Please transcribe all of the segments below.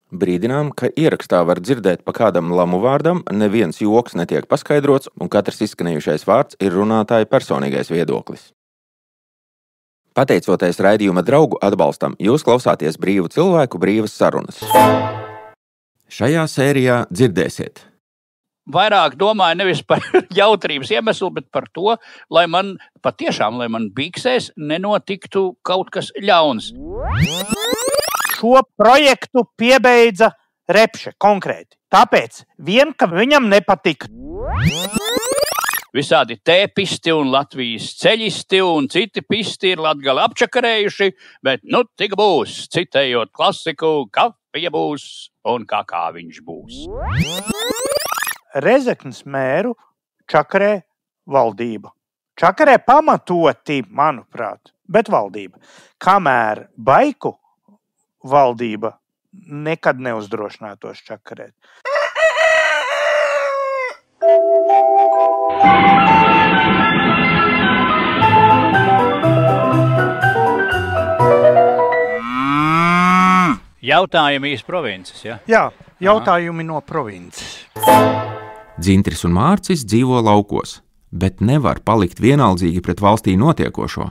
Brīdinām, ka ierakstā var dzirdēt pa kādam lamu vārdam, neviens joks netiek paskaidrots, un katrs izskanējušais vārds ir runātāja personīgais viedoklis. Pateicoties raidījuma draugu atbalstam, jūs klausāties brīvu cilvēku brīvas sarunas. Šajā sērijā dzirdēsiet. Vairāk domāju nevis par jautrības iemeslu, bet par to, lai man biksēs nenotiktu kaut kas ļauns. Šo projektu piebeidza Repše konkrēti. Tāpēc ka viņam nepatika. Visādi tēpisti un Latvijas ceļisti un citi pisti ir Latgali apčakarējuši, bet tik būs, citējot klasiku, kafija būs un kakāviņš būs. Rezeknes mēru čakarē valdība. Čakarē pamatoti, manuprāt, bet valdība. Kamēr Baiku valdība nekad neuzdrošinātos čakarēt. Jautājumi iz provinces, ja? Jā, jautājumi no provinces. Dzintris un Mārcis dzīvo laukos, bet nevar palikt vienaldzīgi pret valstī notiekošo.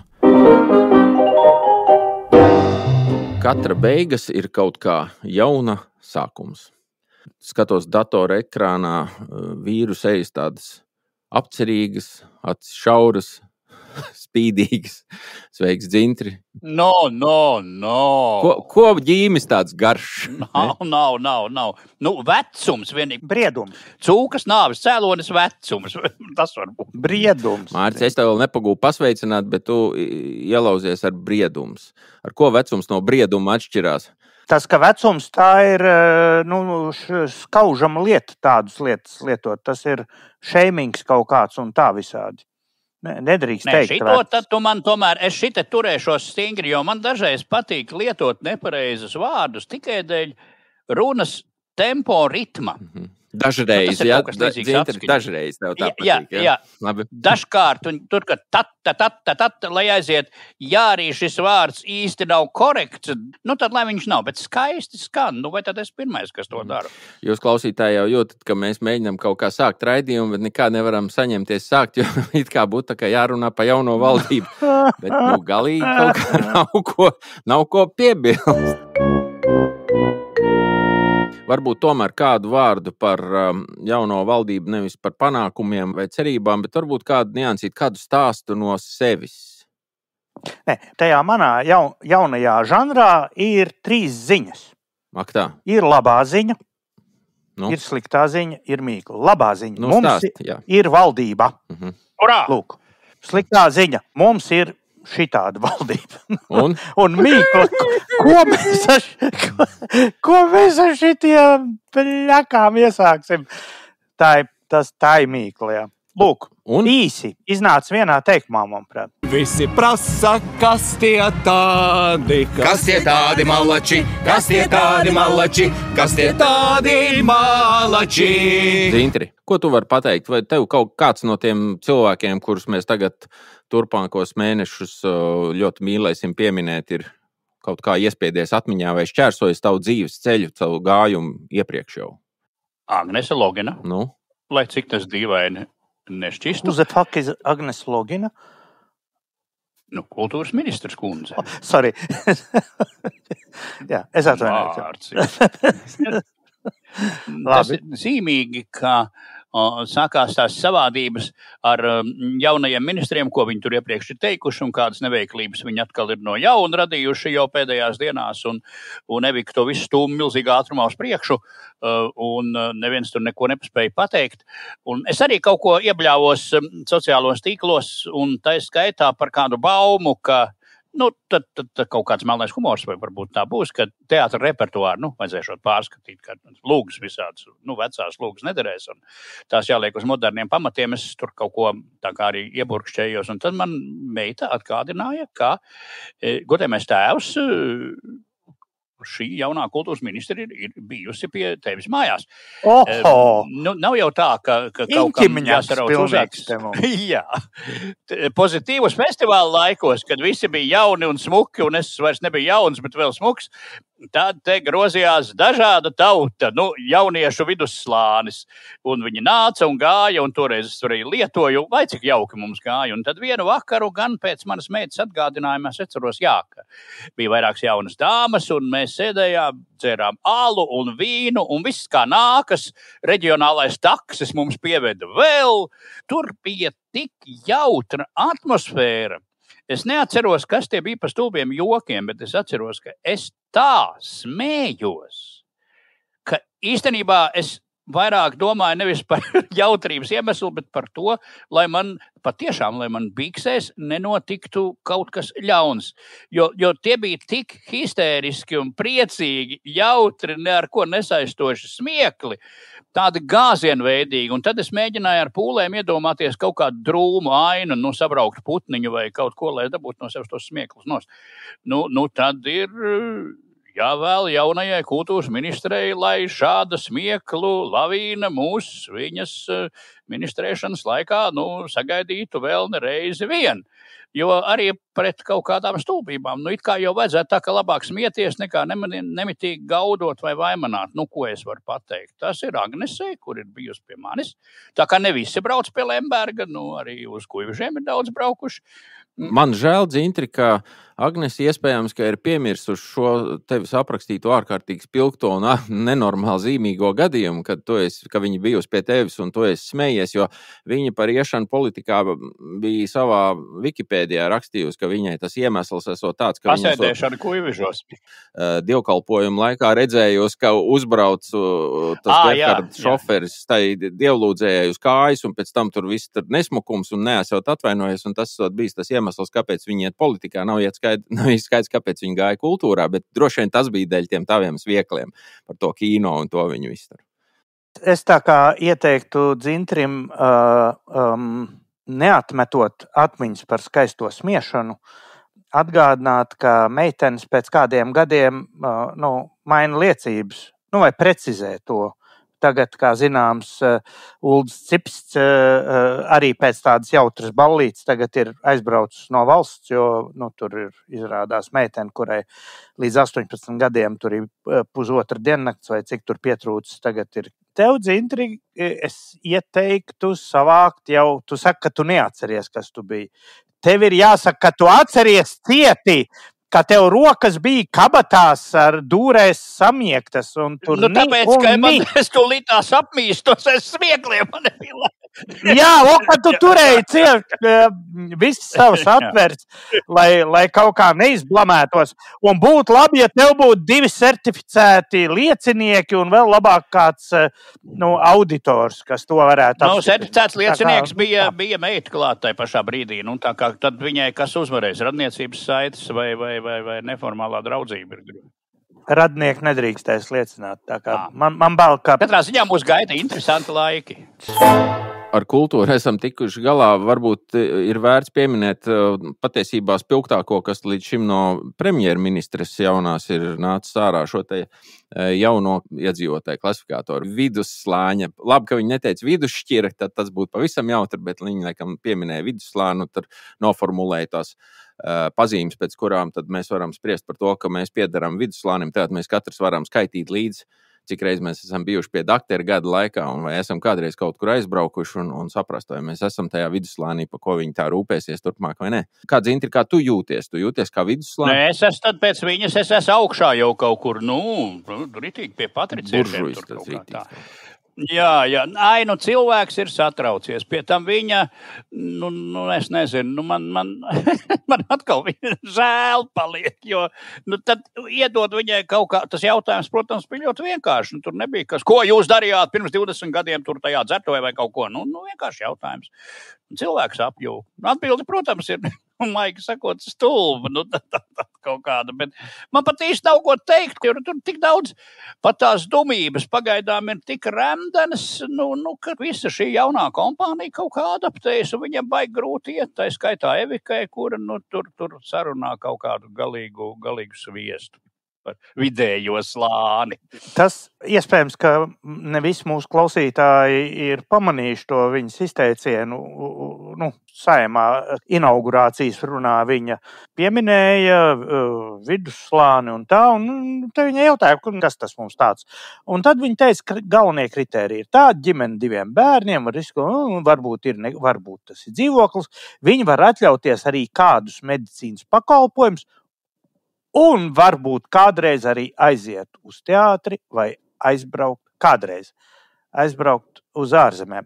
Katra beigas ir kaut kā jauna sākums. Skatos datora ekrānā, vīru sejas tādas apcerīgas, acis šauras, spīdīgas. Sveiks, Dzintri! No. Ko ģīmis tāds garš? Nav. Vecums vienīgi. Briedums. Cūkas nāves cēlonis vecums. Tas var būt. Briedums. Mārcis, es tev vēl nepagūvu pasveicināt, bet tu ielauzies ar briedums. Ar ko vecums no brieduma atšķirās? Tas, ka vecums tā ir skaužama lieta, tādas lietas lietot. Tas ir šeimings kaut kāds un tā visādi. Nedrīkst teikt. Es šite turēšos stingri, jo man dažreiz patīk lietot nepareizus vārdus tikai dēļ runas tempo ritma. Dažreiz, dažreiz tev tā patīk. Jā. Labi. Dažkārt, un tur, ka lai aiziet, arī šis vārds īsti nav korekts, tad lai viņš nav, bet skaisti skan, vai tad es pirmais, kas to daru? Jūs klausītāji jau jūtat, ka mēs mēģinām kaut kā sākt raidījumu, bet nekā nevaram saņemties sākt, jo it kā būtu tā kā jārunā pa jauno valdību. Bet galīgi kaut kā nav ko piebilst. Varbūt tomēr kādu vārdu par jauno valdību, nevis par panākumiem vai cerībām, bet varbūt kādu niansīt, kādu stāstu no sevis. Tajā manā jaunajā žanrā ir 3 ziņas. Ak tā. Ir labā ziņa, ir sliktā ziņa, ir mīkla. Labā ziņa. Mums ir valdība. Urā! Lūk, sliktā ziņa. Mums ir šitāda valdība. Un mīkla, ko mēs ar šitiem pļakām iesāksim? Tā ir mīkla, jā. Lūk, īsi iznāca vienā teikumā, manuprāt. Visi prasa, kas tie tādi? Kas tie tādi malači? Kas tie tādi malači? Kas tie tādi malači? Dzintri, ko tu vari pateikt? Vai tev kaut kāds no tiem cilvēkiem, kurus mēs tagad turpmākos mēnešus ļoti mīlēsim pieminēt, ir kaut kā iespiedies atmiņā vai šķērsojis tavu dzīves ceļu, tavu gājumu iepriekš jau? Agnese Logina. Lai cik tas dīvaini nešķistu. Who the fuck is Agnes Logina? Kultūras ministrs kundze. Sorry. Jā, es atvainojos. Tas ir zīmīgi, ka sākās tās savādības ar jaunajiem ministriem, ko viņi tur iepriekš ir teikuši, un kādas neveiklības viņi atkal ir no jauna radījuši jau pēdējās dienās, un Evika to visu stūmu milzīgā ātrumā uz priekšu, un neviens tur neko nepaspēja pateikt. Un es arī kaut ko iebļāvos sociālos tīklos, un tā skaitā par kādu baumu, ka tad kaut kāds melnais humors vai varbūt tā būs, ka teātra repertuāru, vajadzēšot pārskatīt, ka lūgas visādas, vecās lūgas nederēs, un tās jāliek uz moderniem pamatiem, es tur kaut ko tā kā arī ieburkšķējos, un tad man meita atgādināja, ka godējamais tēvs šī jaunā kultūras ministra ir bijusi pie tevis mājās. Nav jau tā, ka kaut kam jāsarauc uzāks. Jā. Pozitīvos festivāla laikos, kad visi bija jauni un smuki, un es vairs nebiju jauns, bet vēl smuks, Tad te grozījās dažāda tauta, jauniešu vidusslānis, un viņi nāca un gāja, un toreiz es arī lietoju, vai cik jauki mums gāja, un tad vienu vakaru gan pēc manas meitas atgādinājuma es atceros, ka bija vairākas jaunas dāmas, un mēs sēdējām, dzērām alu un vīnu, un viss kā nākas, reģionālais taksis mums pieveda vēl, tur bija tik jautra atmosfēra. Es neatceros, kas tie bija par stulbiem jokiem, bet es atceros, ka es tā smējos, ka īstenībā es vairāk domāju nevis par jautrības iemeslu, bet par to, lai man biksēs nenotiktu kaut kas ļauns. Jo tie bija tik histēriski un priecīgi, jautri, ne ar ko nesaistoši smiekli, tādi gāzienveidīgi, un tad es mēģināju ar pūlēm iedomāties kaut kādu drūmu ainu, sabraukt putniņu vai kaut ko, lai dabūtu no sevis tos smieklus nost. Tad ir jāvēl jaunajai kultūras ministrei, lai šāda smieklu lavīna viņas ministrēšanas laikā, sagaidītu vēl nereizi vien. Jo arī pret kaut kādām stulbībām, it kā jau vajadzētu tā, ka labāk smieties nekā nemitīgi gaudot vai vaimanāt. Ko es varu pateikt? Tas ir Agnesei, kur ir bijusi pie manis. Tā kā ne visi brauc pie Lemberga, arī uz Kuivišiem ir daudz braukuši. Man žēl, Dzintri, ka Agnese iespējams, ka ir piemirsuši šo tevis aprakstīto ārkārtīgi spilgto un nenormāli zīmīgo gadījumu, ka viņa bijusi pie tevis un tu esi smējies, jo viņa par iešanu politikā bija savā Wikipēdijā rakstījusi, ka viņai tas iemesls esot tāds, ka pasēdēšana Kuivišos. Dievkalpojumu laikā redzējusi, ka uzbrauc tas Gerhards šoferis tai dievlūdzējai uz kājas un pēc tam tur viss nesmukums un neesot atvainojies, un tas bijis tas iemesls, kāpēc viņi iet politikā. Nav skaidrs, kāpēc viņi gāja kultūrā, bet droši vien tas bija dēļ tiem taviem sviekliem par to kino un to viņu iztaru. Es tā kā ieteiktu Dzintrim, neatmetot atmiņas par skaisto smiešanu, atgādināt, ka meitenes pēc kādiem gadiem maina liecības, vai precizē to. Tagad, kā zināms, Uldis Cipsts arī pēc tādas jautras ballītes tagad ir aizbraucis no valsts, jo tur ir izrādās meitene, kurai līdz 18 gadiem tur ir pusotra diennakts vai cik tur pietrūcis tagad ir. Tev, Dzintri, es ieteiktu savākt jau, tu saki, ka tu neatceries, kas tu biji. Tev ir jāsaka, ka tu atceries cieti, ka tev rokas bija kabatās ar dūrēs samiektas. Un tur tāpēc, ka es tūlīt tās apmīstos, es smiekliem man nebija labi. Jā, ka tu turēji viss savs atverts, lai kaut kā neizblamētos. Un būtu labi, ja tev būtu 2 certificēti liecinieki un vēl labāk kāds auditors, kas to varētu apstiprināt. Certificēts liecinieks bija meita klāt tai pašā brīdī. Tā kā tad viņai kas uzvarēs, radniecības saites vai neformālā draudzība ir. Radnieki nedrīkstēs liecināt. Tā kā man bail, ka... Katrā ziņā mūs gaida interesanti laiki. Ar kultūru esam tikuši galā. Varbūt ir vērts pieminēt patiesībā spilgtāko, kas līdz šim no premjerministres jaunās ir nācis ārā šo te jauno iedzīvotāju klasifikātoru vidusslāņa. Labi, ka viņi neteica vidusšķira, tad tas būtu pavisam jautri, bet viņi laikam pieminēja vidusslāņu, tad noformulēja tās pazīmes, pēc kurām tad mēs varam spriest par to, ka mēs piederam vidusslānim, tad mēs katrs varam skaitīt līdzi, cik reiz mēs esam bijuši pie daktera gada laikā, un vai esam kādreiz kaut kur aizbraukuši un saprast, vai mēs esam tajā vidusslānī, pa ko viņi tā rūpēsies turpmāk vai ne. Kā, Dzintri, kā tu jūties? Tu jūties kā vidusslāni? Nē, es esmu tad pēc viņas, es esmu augšā jau kaut kur, ritīgi pie patriciešiem tur kaut kā tā. Jā, cilvēks ir satraucies. Pie tam viņa, es nezinu, man atkal viņa žēl paliek, jo, tad iedod viņai kaut kā, tas jautājums, protams, bija ļoti vienkārši. Tur nebija kas, ko jūs darījāt pirms 20 gadiem tur tajā dzertuvē vai kaut ko. Vienkārši jautājums. Cilvēks apjūg. Atbildi, protams, ir, laika sakot, stulba, kaut kāda, bet man pat īsti nav ko teikt, jo tur tik daudz pat tās dumības pagaidām ir tik remdenas, ka visa šī jaunā kompānija kaut kā adaptējas, un viņam baigi grūti iet, tā skaitā Evikai, kura tur sarunā kaut kādu galīgu sviestu. par vidējo slāni. Tas iespējams, ka ne visi mūsu klausītāji ir pamanījuši to viņas izteicienu. Saimā inaugurācijas runā viņa pieminēja vidusslāni un tā, un te viņa jautāja, kas tas mums tāds. Un tad viņa teica, ka galvenie kriteriji ir tādi, ģimene 2 bērniem, varbūt tas ir dzīvoklis, viņi var atļauties arī kādus medicīnas pakalpojumus un varbūt kādreiz arī aiziet uz teātri vai aizbraukt uz ārzemēm.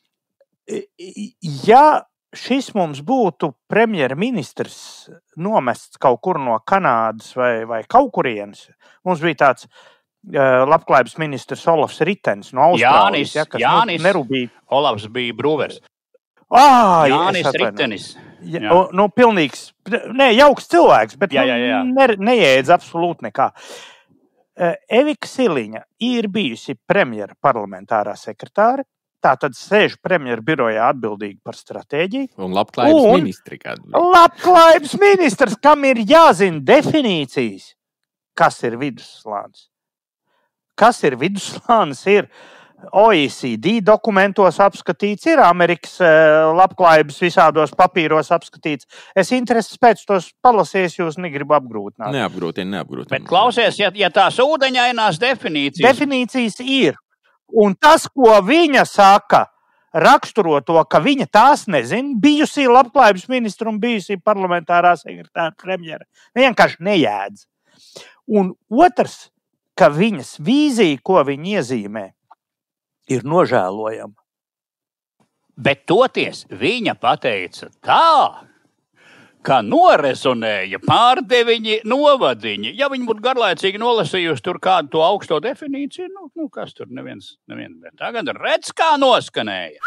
Ja šis mums būtu premjerministrs nomests kaut kur no Kanādas vai kaut kurienes, mums bija tāds labklājības ministrs Olafs Ritens no Austrālijas. Jānis Olafs bija brūvers. Jānis Ritenis. Pilnīgs, jauks cilvēks, bet neēdz absolūti nekā. Evika Siliņa ir bijusi premjera parlamentārā sekretāre, tātad sēž premjera birojā atbildīgi par stratēģiju. Un labklājības ministri. Labklājības ministrs, kam ir jāzina definīcijas, kas ir vidusslānis. Kas ir vidusslānis, ir OECD dokumentos apskatīts, ir Amerikas labklājības visādos papīros apskatīts. Es intereses pēc tos palasījis, jūs negribu apgrūtināt. Neapgrūtina. Bet klausies, ja tās ūdeņainās definīcijas. Definīcijas ir. Un tas, ko viņa saka, raksturo to, ka viņa tās nezina, bijusī labklājības ministra un bijusī parlamentārā sekretāra premjera. Vienkārši nejēdz. Un otrs, ka viņas vīzija, ko viņa iezīmē, ir nožēlojama. Bet toties viņa pateica tā, ka norezonēja pārdeviņi novadiņi. Ja viņi būtu garlaicīgi nolasījusi tur kādu to augsto definīciju, kas tur neviens. Bet tagad redz, kā noskanēja.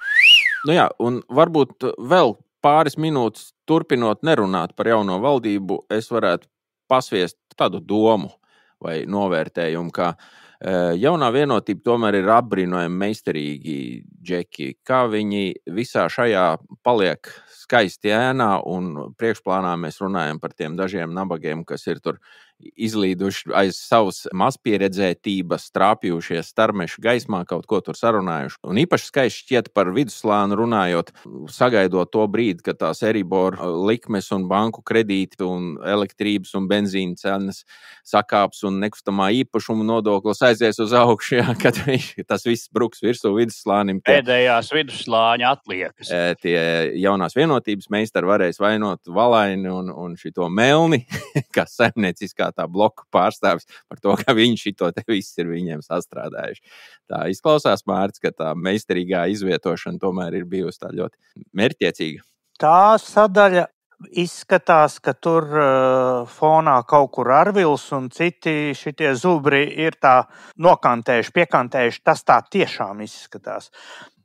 Un varbūt vēl pāris minūtes turpinot nerunāt par jauno valdību, es varētu pasviest tādu domu vai novērtējumu, ka jaunā vienotība tomēr ir apbrīnojami meistarīgi džeki, kā viņi visā šajā paliek skaisti ēnā, un priekšplānā mēs runājam par tiem dažiem nabagiem, kas ir tur izlīduši aiz savas mazpieredzētības, trāpījušies starmešu gaismā, kaut ko tur sarunājuši. Un īpaši skaisti šķiet par vidusslānu runājot, sagaidot to brīdi, kad tās Euribor likmes un banku kredīti un elektrības un benzīna cenas sakāps un nekustamā īpašuma nodoklis aizies uz augšu, kad tas viss bruks virsū vidusslānim. Pēdējās vidusslāņa atliekas. Tie jaunās vienotības meistari varēs vainot Valaini un šito Melni, kas saimnieciskā tā bloku pārstāvis par to, ka viņi šito te viss ir viņiem sastrādājuši. Tā izklausās, Mārcis, ka tā meistarīgā izvietošana tomēr ir bijusi tā ļoti mērķtiecīga. Tā sadaļa izskatās, ka tur fonā kaut kur Arvils un citi šitie zubri ir tā nokantējuši, piekantējuši. Tas tā tiešām izskatās.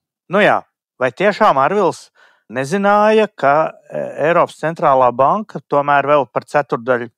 Vai tiešām Arvils nezināja, ka Eiropas centrālā banka tomēr vēl par ceturdaļu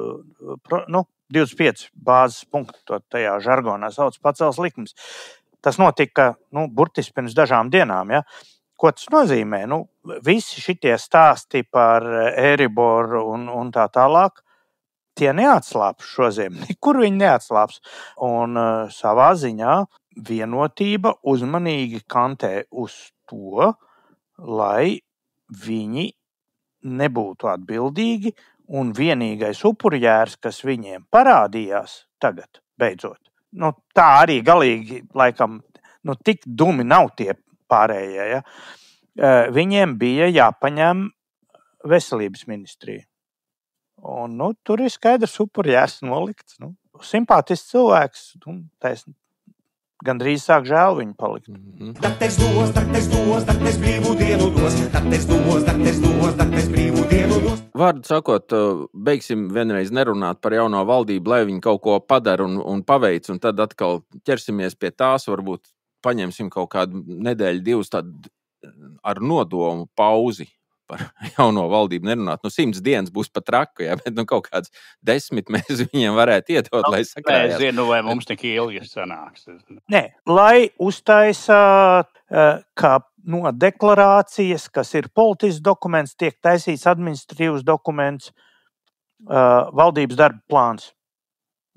25 bāzes punktu tajā žargonā sauc pacels likmes. Tas notika burtiski pirms dažām dienām. Ja? Ko tas nozīmē? Visi šitie stāsti par Euriboru un tā tālāk, tie neatslāps šodien. Nekur viņi neatslāps. Un savā ziņā vienotība uzmanīgi kantē uz to, lai viņi nebūtu atbildīgi. Un vienīgais upurjērs, kas viņiem parādījās tagad, beidzot, tā arī galīgi, laikam, tik dumi nav tie pārējie, ja? Viņiem bija jāpaņem veselības ministrija. Un, tur ir skaidrs upurjērs nolikts. Simpātisks cilvēks, gandrīz sāk žēl viņu palikt. Tak es brīvu dienu dos, tak es brīvu dienu dos. Vārdu sakot, beigsim vienreiz nerunāt par jauno valdību, lai viņi kaut ko padara un paveic, un tad atkal ķersimies pie tās, varbūt paņemsim kaut kādu nedēļu, 2 tādu ar nodomu pauzi par jauno valdību nerunāt. 100 dienas būs pat traku, ja, bet kaut kāds 10 mēs viņiem varētu iedot, lai sakrājās. Es zinu, vai mums tik ilgi sanāks. Nē, lai uztaisa, ka no deklarācijas, kas ir politisks dokuments, tiek taisīts administratīvs dokuments, valdības darba plāns.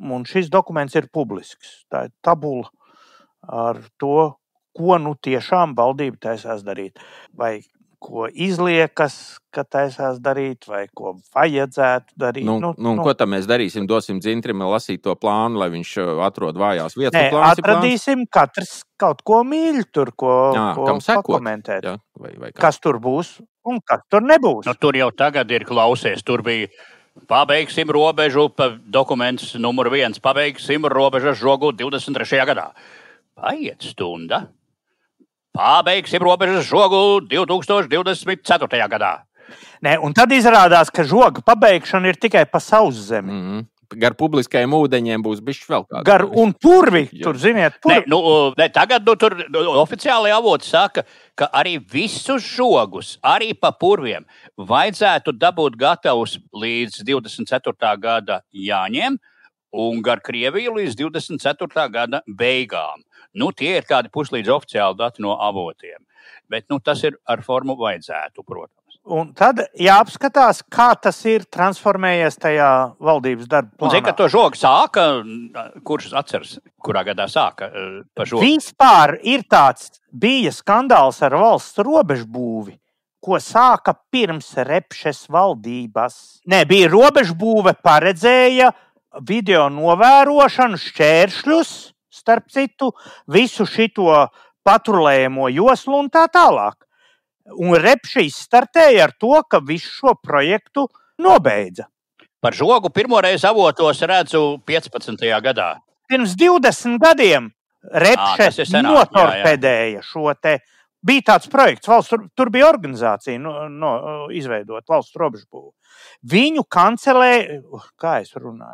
un šis dokuments ir publisks. Tā ir tabula ar to, ko nu tiešām valdība taisās darīt. Vai ko izliekas, ka taisās darīt, vai ko vajadzētu darīt. Ko tad mēs darīsim? Dosim Dzintrim lasīt to plānu, lai viņš atrod vājās vietas. Nē, atradīsim katrs kaut ko mīļu tur, ko pakomentēt. Jā, vai kas tur būs un kas tur nebūs. Tur jau tagad ir klausies, tur bija pabeigsim robežu, dokuments numur 1, pabeigsim robežas žogu 23. gadā. Paiet stunda. Pabeigsim robežas žogu 2024. gadā. Nē, un tad izrādās, ka žoga pabeigšana ir tikai pa sauszemi. Gar publiskajiem ūdeņiem būs bišķi vēl kāds. Gar un purvi, tur ziniet, purvi. Tagad tur oficiāli avoti saka, ka arī visus žogus, arī pa purviem, vajadzētu dabūt gatavus līdz 24. gada jāņem un gar Krieviju līdz 24. gada beigām. Tie ir kādi puslīdz oficiāli dati no avotiem. Bet tas ir ar formu vajadzētu, protams. Un tad jāapskatās, kā tas ir transformējies tajā valdības darba plānā. Un zini, ka to žogu sāka, kurš atceras, kurā gadā sāka pa žogu? Vispār ir bija skandāls ar valsts robežbūvi, ko sāka pirms Repšes valdības. Bija robežbūve paredzēja video novērošanu, šķēršļus, starp citu, visu šito patrulējamo joslu un tā tālāk. Un Repše startēja ar to, ka visu šo projektu nobeidza. Par žogu pirmoreiz avotos redzu 15. gadā. Pirms 20 gadiem Repše notorpedēja šo te. Bija tāds projekts, tur bija organizācija izveidot valsts robežbūvu. Viņu kancelē, kā es runāju,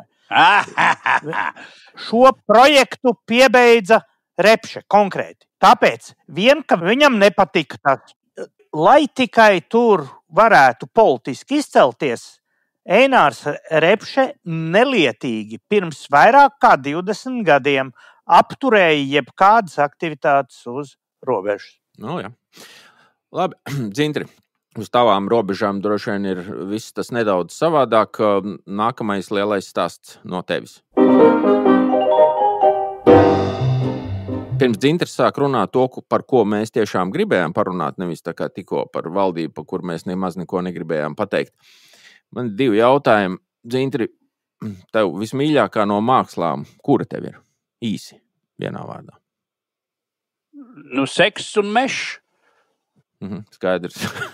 šo projektu piebeidza Repše konkrēti. Tāpēc ka viņam nepatika tas, lai tikai tur varētu politiski izcelties, Einārs Repše nelietīgi pirms vairāk kā 20 gadiem apturēja jebkādas aktivitātes uz robežas. Jā. Labi, Dzintri, uz tavām robežām droši vien ir viss tas nedaudz savādāk. Nākamais lielais stāsts no tevis. Pirms Dzintris sāk runāt to, par ko mēs tiešām gribējām parunāt, nevis tā kā tikko par valdību, par kur mēs nemaz neko negribējām pateikt. Man 2 jautājumi. Dzintri, tev vismīļākā no mākslām, kura tev ir? Īsi, vienā vārdā. Seks un mešs. Skaidrs.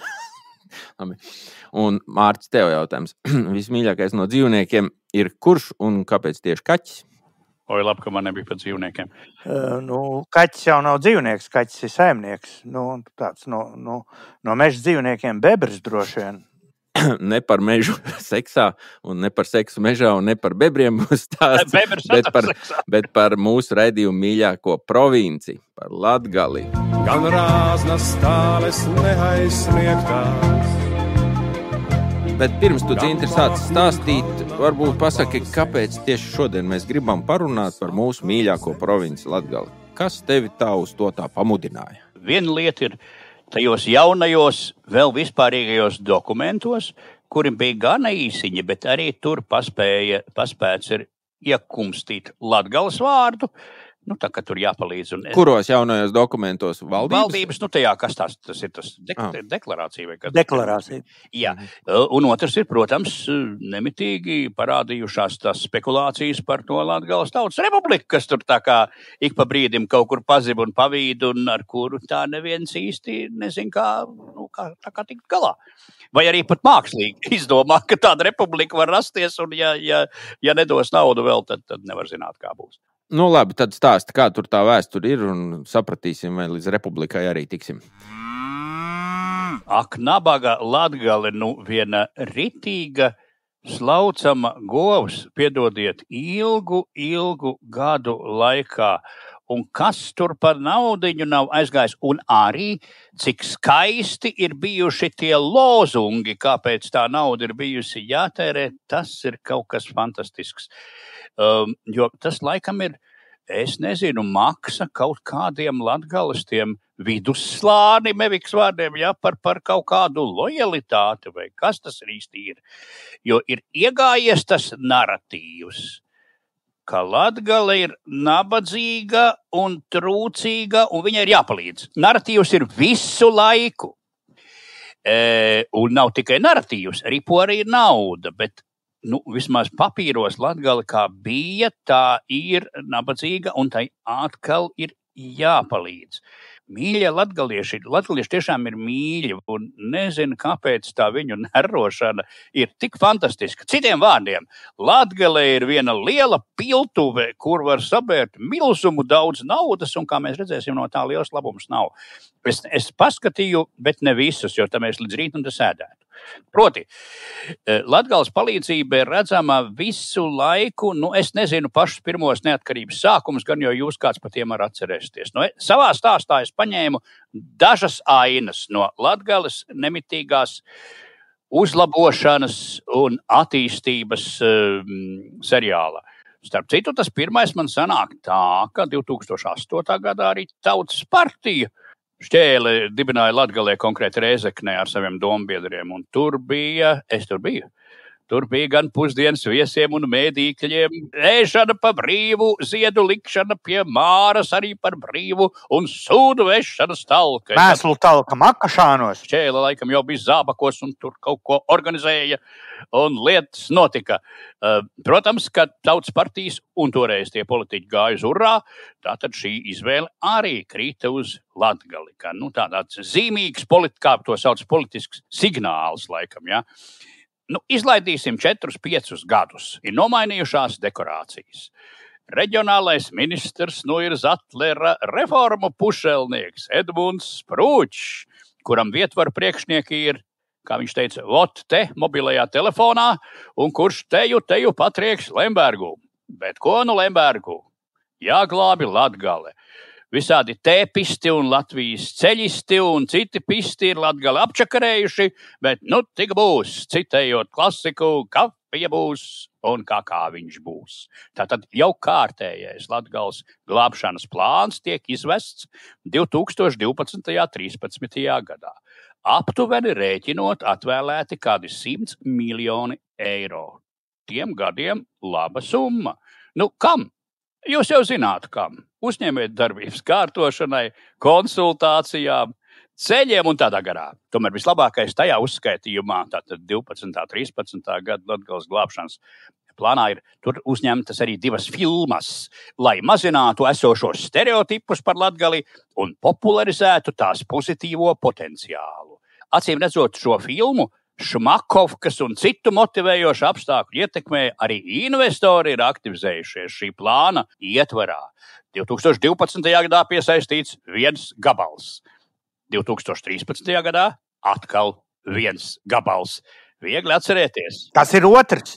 Un Mārcis, tev jautājums. Vismīļākais no dzīvniekiem ir kurš un kāpēc tieši kaķis? Labi, ka man nebija par dzīvniekiem. Kaķis jau nav dzīvnieks, kaķis ir saimnieks. Tāds no meža dzīvniekiem bebrs droši vien. Ne par mežu seksā, un ne par seksu mežā, un ne par bebriem stāsts, bet par mūsu raidījumu mīļāko provinci, par Latgali. Gan rāznas tāles neaizsniegtās. Bet pirms tu, Dzintri, sāc stāstīt, varbūt pasaki, kāpēc tieši šodien mēs gribam parunāt par mūsu mīļāko provinci Latgali. Kas tevi tā uz to tā pamudināja? Viena lieta ir tajos jaunajos, vēl vispārīgajos dokumentos, kuri bija gana īsiņi, bet arī tur paspēts ir iekumstīt Latgales vārdu. Tā kā tur jāpalīdz. Kuros jaunajos dokumentos? Valdības, tajā, kas tas ir tas deklarācija vai kas? Deklarācija. Jā, un otrs ir, protams, nemitīgi parādījušās tās spekulācijas par to Latgales Tautas Republiku, kas tur tā kā ik pa brīdim kaut kur pazib un pavīd, un ar kuru tā neviens īsti nezin, kā tikt galā. Vai arī pat mākslīgi izdomā, ka tāda republika var rasties, un ja nedos naudu vēl, tad nevar zināt, kā būs. Labi, tad stāsti, kā tur tā vēsture ir, un sapratīsim, vai līdz republikai arī tiksim. Ak, nabaga Latgale, viena ritīga, slaucama govs, piedodiet, ilgu gadu laikā. Un kas tur par naudiņu nav aizgājis, un arī cik skaisti ir bijuši tie lozungi, kāpēc tā nauda ir bijusi jātērē, tas ir kaut kas fantastisks. Jo tas laikam ir, es nezinu, maksa kaut kādiem Latgales tiem vidusslānim, eviks vārdiem, par kaut kādu lojalitāti, vai kas tas īsti ir. Jo ir iegājies tas naratīvs, ka Latgale ir nabadzīga un trūcīga, un viņai ir jāpalīdz. Naratīvs ir visu laiku. Un nav tikai naratīvs, ripo arī ir nauda, bet vismaz papīros Latgale kā bija, tā ir nabadzīga, un tai atkal ir jāpalīdz. Mīļie latgalieši tiešām ir mīļi, un nezinu, kāpēc tā viņu nerošana ir tik fantastiska. Citiem vārdiem, Latgale ir viena liela piltuve, kur var sabērt milzumu daudz naudas, un kā mēs redzēsim, no tā liels labums nav. Es paskatīju, bet ne visus, jo tam mēs līdz rītam tas ēdētu. Proti, Latgales palīdzība ir redzama visu laiku, es nezinu pašus pirmos neatkarības sākumus, gan jau jūs kāds par tiem var atcerēsties. Savā stāstā es paņēmu dažas ainas no Latgales nemitīgās uzlabošanas un attīstības seriāla. Starp citu, tas pirmais man sanāk tā, ka 2008. gadā arī Tautas partija Šķēle dibināja Latgalē konkrēti Rēzeknē ar saviem dombiedriem, un tur bija gan pusdienas viesiem un mēdīkļiem, ēšana pa brīvu, ziedu likšana pie māras arī par brīvu un sūdu vešana stalka. Mēslu talka makašānos. Šķēle laikam jau bija zābakos un tur kaut ko organizēja, un lietas notika. Protams, ka Tautas partijas un toreiz tie politiķi gāja uz urā, tātad šī izvēle arī krita uz Latgali. Tāds zīmīgs, kā to sauc, politisks signāls laikam, ja. Izlaidīsim 4-5 gadus. Ir nomainījušās dekorācijas. Reģionālais ministrs ir Zatlera reformu pušelnieks Edmunds Sprūčs, kuram vietvaru priekšnieki ir, kā viņš teica, vot te mobilajā telefonā, un kurš teju patrieks Lembergu. Bet ko Lembergu? Jāglābi Latgale. Visādi tēpisti un Latvijas ceļisti un citi pisti ir Latgali apčakarējuši, bet tik būs, citējot klasiku, kafija būs un kakāviņš būs. Tātad jau kārtējais Latgales glābšanas plāns tiek izvests 2012. 13. gadā. Aptuveni rēķinot atvēlēti kādi 100 miljoni eiro. Tiem gadiem laba summa. Kam? Jūs jau zināt, kam. Uzņēmēt darbības kārtošanai, konsultācijām, ceļiem un tādā garā. Tomēr vislabākais tajā uzskaitījumā, tātad 12. 13. gada Latgales glābšanas plānā ir tur uzņemtas arī 2 filmas, lai mazinātu esošos stereotipus par Latgali un popularizētu tās pozitīvo potenciālu. Acīm redzot šo filmu, Šmakovkas un citu motivējošu apstākļu ietekmē arī investori ir aktivizējušies šī plāna ietvarā. 2012. gadā piesaistīts 1 gabals. 2013. gadā atkal 1 gabals. Viegli atcerēties. Tas ir otrs.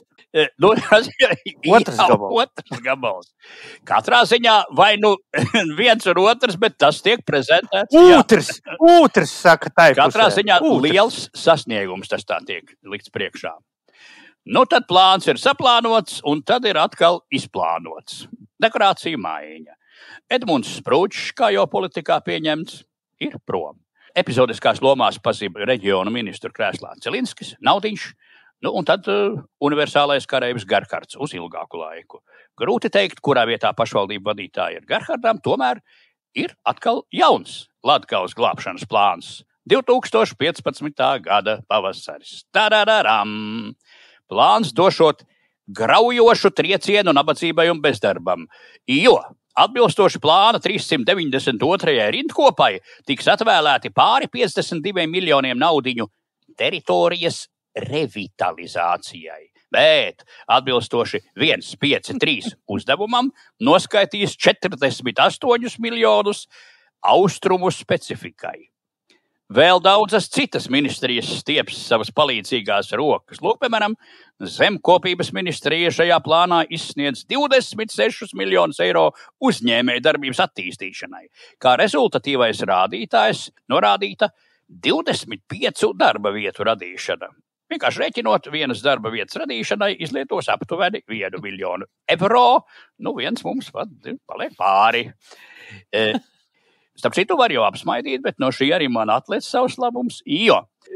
Otrs gabals. Katrā ziņā vai 1 un otrs, bet tas tiek prezentēts. Otrs, saka tai pusē. Katrā ziņā liels sasniegums tas tā tiek likts priekšā. Tad plāns ir saplānots un tad ir atkal izplānots. Dekorācija maiņa. Edmunds Sprūčs, kā jau politikā pieņemts, ir prom. Epizodiskās lomās pazība reģionu ministru krēslā Celinskis, Naudiņš, un tad universālais kareivs Gerhards uz ilgāku laiku. Grūti teikt, kurā vietā pašvaldību vadītāji ir Gerhardam, tomēr ir atkal jauns Latgales glābšanas plāns. 2015. gada pavasaris. Tadadaram! Plāns došot graujošu triecienu nabadzībai un bezdarbam, jo atbilstoši plāna 392. rindkopai tiks atvēlēti pāri 52 miljoniem naudiņu teritorijas revitalizācijai. Bet atbilstoši 153 uzdevumam noskaitīs 48 miljonus austrumu specifikai. Vēl daudzas citas ministrijas stieps savas palīdzīgās rokas. Lūk, piemēram, Zemkopības ministrija šajā plānā izsniedz 26 miljonus eiro uzņēmēju darbības attīstīšanai. Kā rezultatīvais rādītājs norādīta 25 darba vietu radīšana. Vienkārši rēķinot, 1 darba vietas radīšanai izlietos aptuveni 1 miljonu eiro. Viens mums paliek pāri. Starp citu var jau apsmaidīt, bet no šī arī man atliec savs labums, jo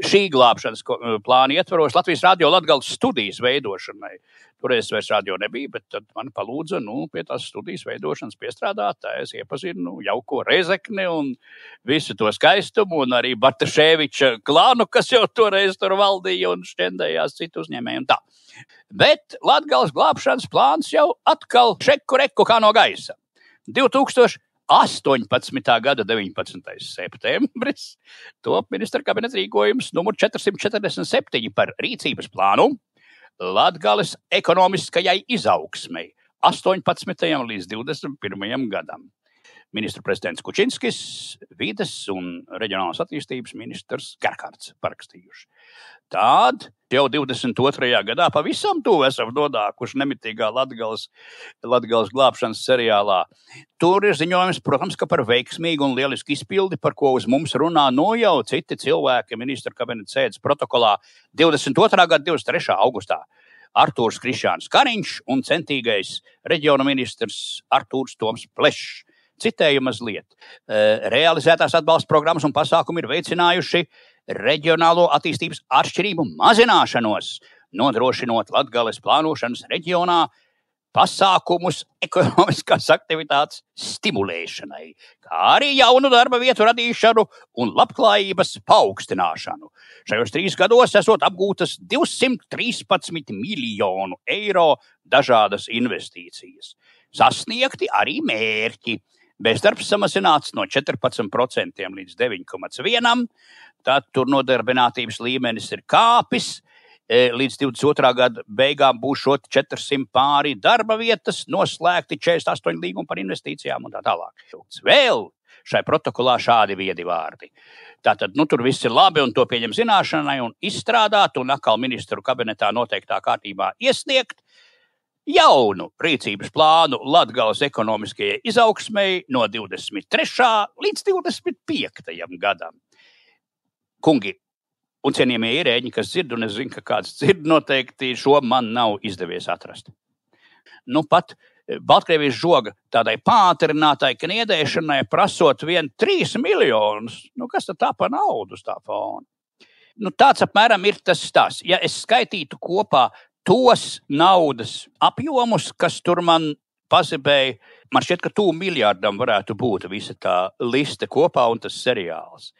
šī glābšanas plāna ietvaros Latvijas Radio Latgales studijas veidošanai. Toreiz vairs radio nebija, bet tad man palūdza pie tās studijas veidošanas piestrādāt. Tā es iepazinu jauko Rezekni un visu to skaistumu, un arī Bartaševiča klānu, kas jau toreiz tur valdīja un šķendējās citu uzņēmēju un tā. Bet Latgales glābšanas plāns jau atkal šeku kā no gaisa. 2018. gada 19. septembris top ministra kabineta rīkojums numur 447 par rīcības plānu Latgales ekonomiskajai izaugsmei 18. līdz 21. gadam. Ministru prezidents Kučinskis, vides un reģionālās attīstības ministrs Gerhards parakstījuši. Tād jau 22. gadā pavisam tuvu esam nonākuši nemitīgā Latgales glābšanas seriālā. Tur ir ziņojums, protams, ka par veiksmīgu un lielisku izpildi, par ko uz mums runā jau citi cilvēki ministra kabineta sēdes protokolā 22. gada 23. augustā. Artūrs Krišjāns Kariņš un centīgais reģiona ministrs Artūrs Toms Plešs. Citēju mazliet. Realizētās atbalsta programmas un pasākumi ir veicinājuši reģionālo attīstības atšķirību mazināšanos, nodrošinot Latgales plānošanas reģionā pasākumus ekonomiskās aktivitātes stimulēšanai, kā arī jaunu darba vietu radīšanu un labklājības paaugstināšanu. Šajos 3 gados esot apgūtas 213 miljonu eiro dažādas investīcijas. Sasniegti arī mērķi. Bezdarbs samazināts no 14% līdz 9,1%. Tad tur nodarbinātības līmenis ir kāpis. Līdz 22. gada beigām būšot 400 pāri darba vietas, noslēgti 48 līgumi par investīcijām un tā tālāk. Vēl šai protokolā šādi viedi vārdi. Tātad, tur viss ir labi un to pieņem zināšanai un izstrādāt un atkal ministru kabinetā noteiktā kārtībā iesniegt jaunu rīcības plānu Latgales ekonomiskajai izaugsmei no 23. līdz 25. gadam. Kungi un cienījamie ierēģi, kas dzird, un es zinu, ka kāds dzird noteikti, šo man nav izdevies atrast. Pat Baltkrievijas žoga tādai pātrinātai kniedēšanai prasot 3 miljonus. Kas tad tā pa naudu uz tā fona? Tāds apmēram ir tas stāsts. Ja es skaitītu kopā tos naudas apjomus, kas tur man pazibēja, man šķiet, ka 2 miljārdam varētu būt visa tā liste kopā un tas seriāls.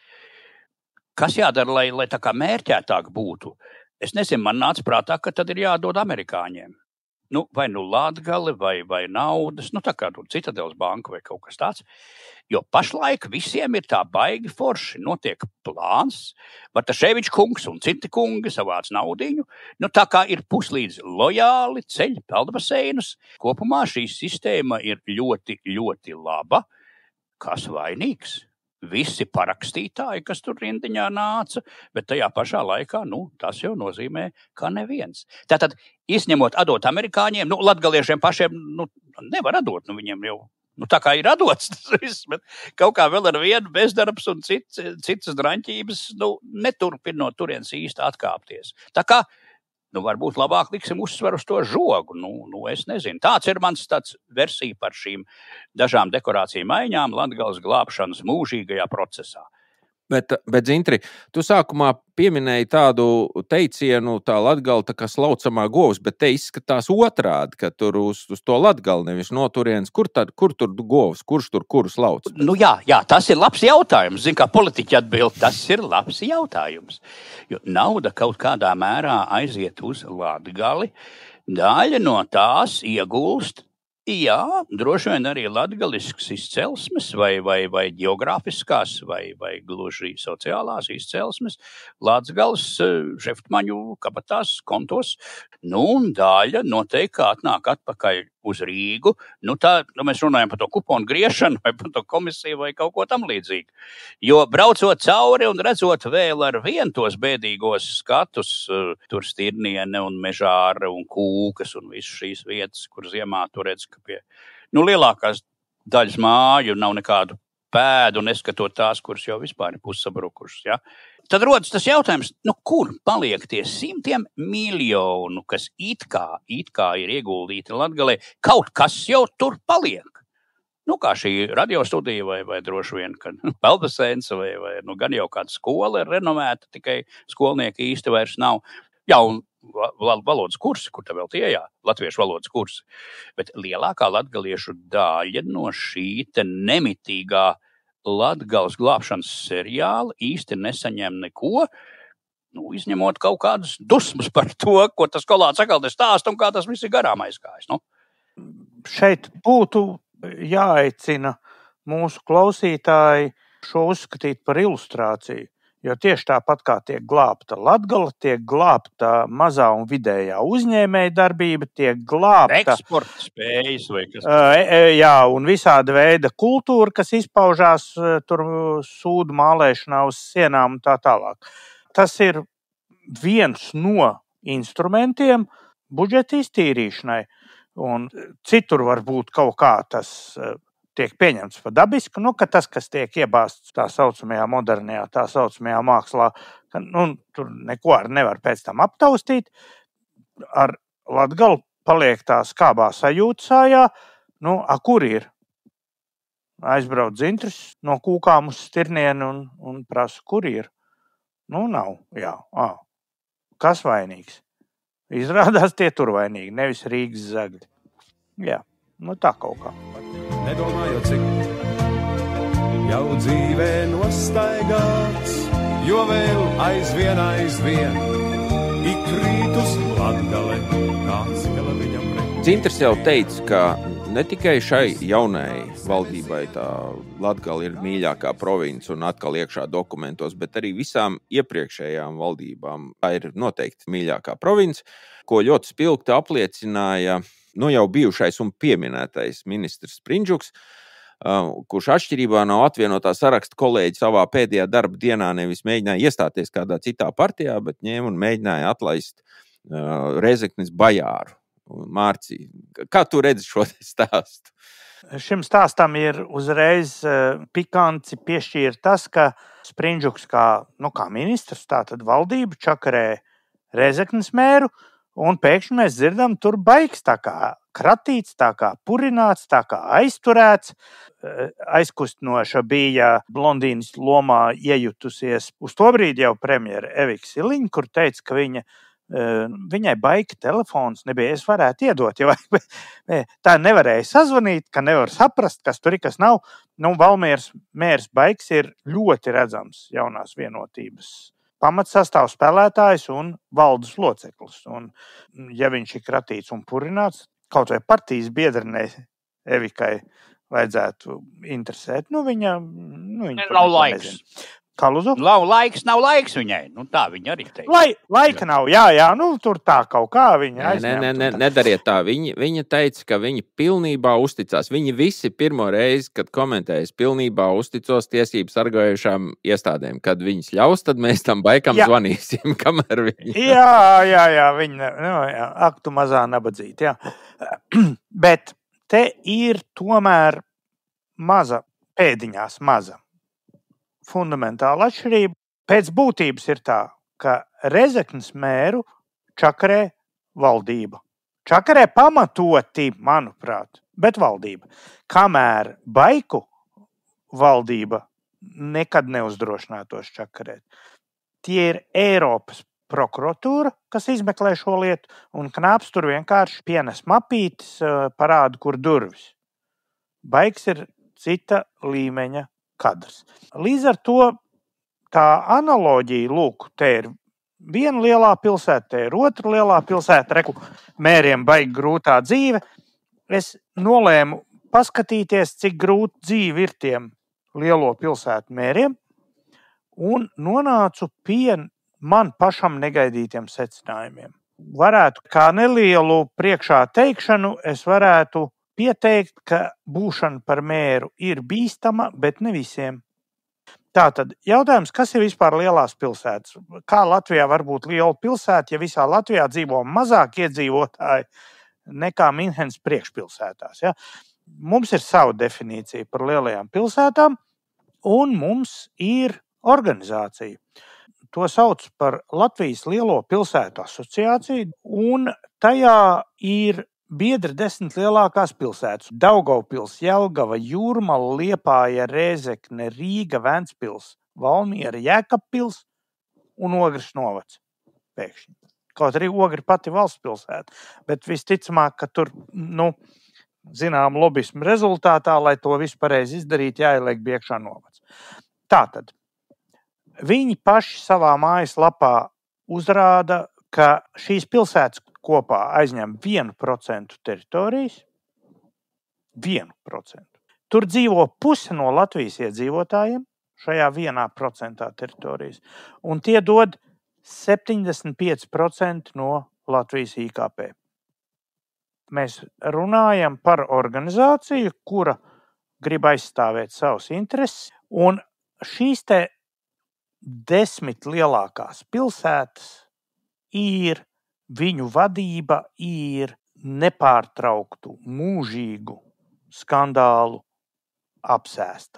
Kas jādara, lai tā kā mērķētāk būtu? Es nezinu, man nāca prātā, ka tad ir jādod amerikāņiem. Vai Latgali, vai naudas, tā kā Citadeles banka vai kaut kas tāds. Jo pašlaik visiem ir tā baigi forši. Notiek plāns, Bartaševičs kungs un citi kungi savāc naudiņu. Tā kā ir puslīdz lojāli ceļ peldbaseinus. Kopumā šī sistēma ir ļoti, ļoti laba. Kas vainīgs? Visi parakstītāji, kas tur rindiņā nāca, bet tajā pašā laikā, tas jau nozīmē, ka neviens. Tātad, izņemot atdot amerikāņiem, latgaliešiem pašiem, nevar atdot, viņiem jau, tā kā ir atdots tas viss, bet kaut kā vēl ar vienu bezdarbs un citas draņķības, neturpin no turienes īsti atkāpties. Tā kā, varbūt labāk liksim uzsveru uz to žogu. Es nezinu. Tāds ir mans versija par šīm dažām dekorāciju maiņām Latgales glābšanas mūžīgajā procesā. Bet Dzintri, tu sākumā pieminēji tādu teicienu, tā Latgale tā kā slaucamā govs, bet te izskatās otrādi, ka tur uz to Latgali nevis no turienes. Kur tur govs, kurš tur kuru slauc? Jā, tas ir labs jautājums. Zin, kā politiķi atbild, tas ir labs jautājums. Jo nauda kaut kādā mērā aiziet uz Latgali, daļa no tās iegulst. Jā, droši vien arī latgalisks izcelsmes vai geogrāfiskās vai gluži sociālās izcelsmes Latgales šeftmaņu kabatās kontos. Un daļa noteikti atnāk atpakaļ uz Rīgu. Mēs runājam par to kuponu griešanu vai par to komisiju vai kaut ko tam līdzīgu. Jo braucot cauri un redzot vēl ar vien tos bēdīgos skatus, tur Stirniene un Mežāra un Kūkas un visas šīs vietas, kur ziemā tur redz, ka pie lielākās daļas māju nav nekādu pēdu, neskatot tās, kuras jau vispār ir pussabrukušas. Ja? Tad rodas tas jautājums, kur paliek tie 100 miljonu, kas it kā ir ieguldīti Latgalē, kaut kas jau tur paliek. Kā šī radiostudija vai droši vien, ka peldbaseins vai gan jau kāda skola ir renomēta, tikai skolnieki īsti vairs nav. Jā, un valodas kursi, kur te vēl tie, latviešu valodas kursi. Bet lielākā latgaliešu daļa no šī te nemitīgā Latgales glābšanas seriāla īsti nesaņem neko, izņemot kaut kādas dusmas par to, ko tas kolāts atkal te stāsta un kā tas viss ir garām aizgājis. Šeit būtu jāaicina mūsu klausītāji šo uzskatīt par ilustrāciju, jo tieši tāpat kā tiek glābta Latgale, tiek glābta mazā un vidējā uzņēmēja darbība, tiek glābta eksporta spējas vai kas. Jā, un visāda veida kultūra, kas izpaužās tur sūdu mālēšanā uz sienām un tā tālāk. Tas ir viens no instrumentiem budžeta iztīrīšanai. Un citur varbūt kaut kā tas tiek pieņemts par dabisku, ka tas, kas tiek iebāzts tā saucamajā modernajā, tā saucamajā mākslā, tur neko nevar pēc tam aptaustīt. Ar Latgali paliek tā skābā sajūta sājā, kur ir? Aizbrauc dzintris no Kūkām uz Stirnienu un prasa, kur ir? Nav, jā. Kas vainīgs? Izrādās tie tur vainīgi, nevis Rīgas zagļi. Jā, tā kaut kā. Nedomājot, cik jau dzīvē nostaigāts, jo vēl aizvien ik rīt uz Latgale kāds gala viņam pret. Dzintrs jau teica, ka ne tikai šai jaunai valdībai tā Latgale ir mīļākā province un atkal iekšā dokumentos, bet arī visām iepriekšējām valdībām tā ir noteikti mīļākā province, ko ļoti spilgti apliecināja jau bijušais un pieminētais ministrs Sprindžuks, kurš atšķirībā no apvienotā saraksta kolēģi savā pēdējā darba dienā nevis mēģināja iestāties kādā citā partijā, bet ņēma un mēģināja atlaist Rezeknes bajāru. Mārci, kā tu redzi šo stāstu? Šim stāstam ir uzreiz pikanci piešķīra tas, ka Sprindžuks kā ministrs, tātad valdība čakarē Rezeknes mēru, un pēkšņi mēs dzirdam, tur baigs tā kā kratīts, tā kā purināts, tā kā aizturēts. Aizkustinoša bija blondīnas lomā iejutusies uz to brīdi jau premjera Evika Siliņa, kur teica, ka viņai baika telefons nebija, es varētu iedot, jo tā nevarēja sazvanīt, ka nevar saprast, kas tur ir, kas nav. Valmieras mērs baiks ir ļoti redzams jaunās vienotības pamatsastāvs spēlētājs un valdes loceklis. Un, ja viņš ir kratīts un purināts, kaut vai partijas biedrenei Evikai vajadzētu interesēt, viņa nav laiks. Nezinu. Kā lūdzu? Nav laiks viņai. Tā viņa arī teica. Laika nav, jā, tur tā kaut kā viņa aizņemta. Nedariet tā. Viņa teica, ka viņa pilnībā uzticās. Viņi visi pirmo reizi, kad komentējas, pilnībā uzticos tiesību sargājušām iestādēm. Kad viņas ļaus, tad mēs tam baikam zvanīsim, kamēr viņi. Jā, viņa, aktu mazā nabadzīt, jā. Bet te ir tomēr pēdiņās maza fundamentāla atšķirība. Pēc būtības ir tā, ka Rezeknes mēru čakarē valdība. Čakarē pamatoti, manuprāt, bet valdība. Kamēr baiku valdība nekad neuzdrošinātos čakarēt. Tie ir Eiropas prokuratūra, kas izmeklē šo lietu, un Knāps tur vienkārši pienes mapītis, parāda, kur durvis. Baiks ir cita līmeņa kadrs. Līdz ar to tā analoģija, lūk, te ir viena lielā pilsēta, te ir otra lielā pilsēta, mēriem baigi grūtā dzīve. Es nolēmu paskatīties, cik grūta dzīve ir tiem lielo pilsētu mēriem, un nonācu pie man pašam negaidītiem secinājumiem. Varētu kā nelielu priekšā teikšanu, es varētu pieteikt, ka būšana par mēru ir bīstama, bet ne visiem. Tātad jautājums, kas ir vispār lielās pilsētas? Kā Latvijā var būt liela pilsēta, ja visā Latvijā dzīvo mazāk iedzīvotāji nekā Minhenes priekšpilsētās? Ja? Mums ir sava definīcija par lielajām pilsētām, un mums ir organizācija. To sauc par Latvijas Lielo pilsētu asociāciju, un tajā ir biedri 10 lielākās pilsētas - Daugavpils, Jelgava, Jūrmala, Liepāja, Rēzekne, Rīga, Ventspils, Valmiera, Jēkabpils un Ogres novads. Pēkšņi. Kaut arī Ogri pati valsts pilsēta, bet visticamāk, ka tur, zinām, lobismu rezultātā, lai to visu pareizi izdarītu, jāieliek biekšā novads. Tātad, viņi paši savā mājaslapā uzrāda, ka šīs pilsētas kopā aizņem 1% teritorijas. 1%. Tur dzīvo puse no Latvijas iedzīvotājiem šajā 1% teritorijas, un tie dod 75% no Latvijas IKP. Mēs runājam par organizāciju, kura grib aizstāvēt savus intereses, un šīs te 10 lielākās pilsētas viņu vadība ir nepārtrauktu, mūžīgu skandālu apsēsta.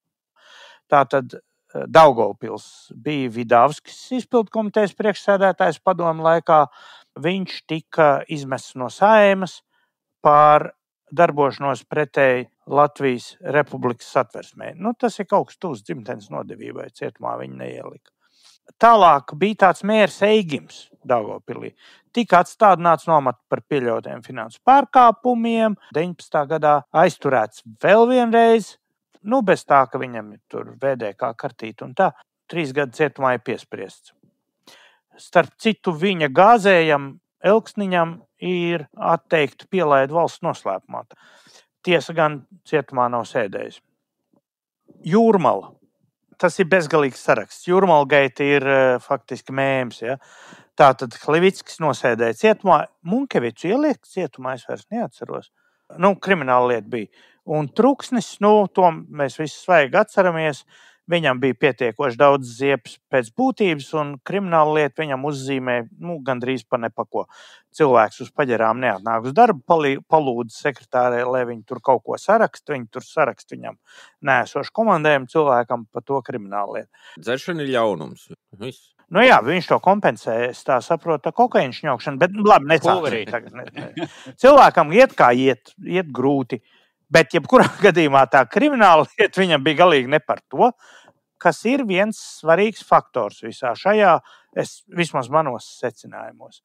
Tātad Daugavpils bija Vidavskis izpildkomitejas priekšsēdētājs padomu laikā. Viņš tika izmests no Saeimas par darbošanos pretēji Latvijas Republikas Satversmē. Tas ir kaut kas tuvs dzimtenes nodevībai, cietumā viņu neielika. Tālāk bija tāds mērs Eigims Daugavpilī. Tika atstādināts no amata par pieļautiem finansu pārkāpumiem. 19. gadā aizturēts vēl vienreiz, bez tā, ka viņam ir tur VDK kartīte un tā. 3 gadu cietumā ir piespriests. Starp citu, viņa gāzējam Elksniņam ir atteikta pielaida valsts noslēpumā. Tiesa gan cietumā nav sēdējis. Jūrmala. Tas ir bezgalīgs saraksts. Jūrmalgaita ir faktiski mēms. Ja? Tātad Hlivickis nosēdēja cietumā. Munkeviču ieliek cietumā, es vairs neatceros. Krimināla lieta bija. Un Truksnis, to mēs visi svaigi atceramies. Viņam bija pietiekoši daudz ziepes pēc būtības, un krimināla lieta viņam uzzīmē gandrīz pa nepako. Cilvēks uz paģerām neatnāk uz darbu, palūdza sekretārē, lai viņi tur kaut ko saraksta. Viņi tur saraksta viņam nēsošu komandējumu cilvēkam par to kriminālu lietu. Dzeršana ir ļaunums. Viss. Jā, viņš to kompensē, es tā saprotu, kokaīna šņaukšana, bet labi, necāksim tagad. Cilvēkam iet kā iet grūti. Bet, jebkurā gadījumā tā krimināla lieta viņam bija galīgi ne par to, kas ir viens svarīgs faktors visā šajā, vismaz manos secinājumos.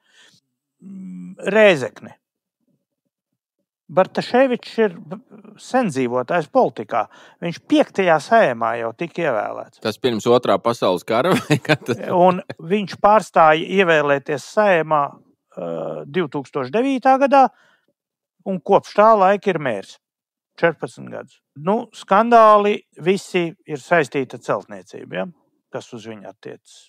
Rēzekne. Bartaševičs ir sen dzīvotājs politikā. Viņš 5. Saeimā jau tika ievēlēts. Tas pirms 2. pasaules kara? Un viņš pārstāja ievēlēties Saeimā 2009. gadā, un kopš tā laika ir mērs. 14 gadus. Skandāli visi ir saistīti ar celtniecību, ja? Kas uz viņu attiecas.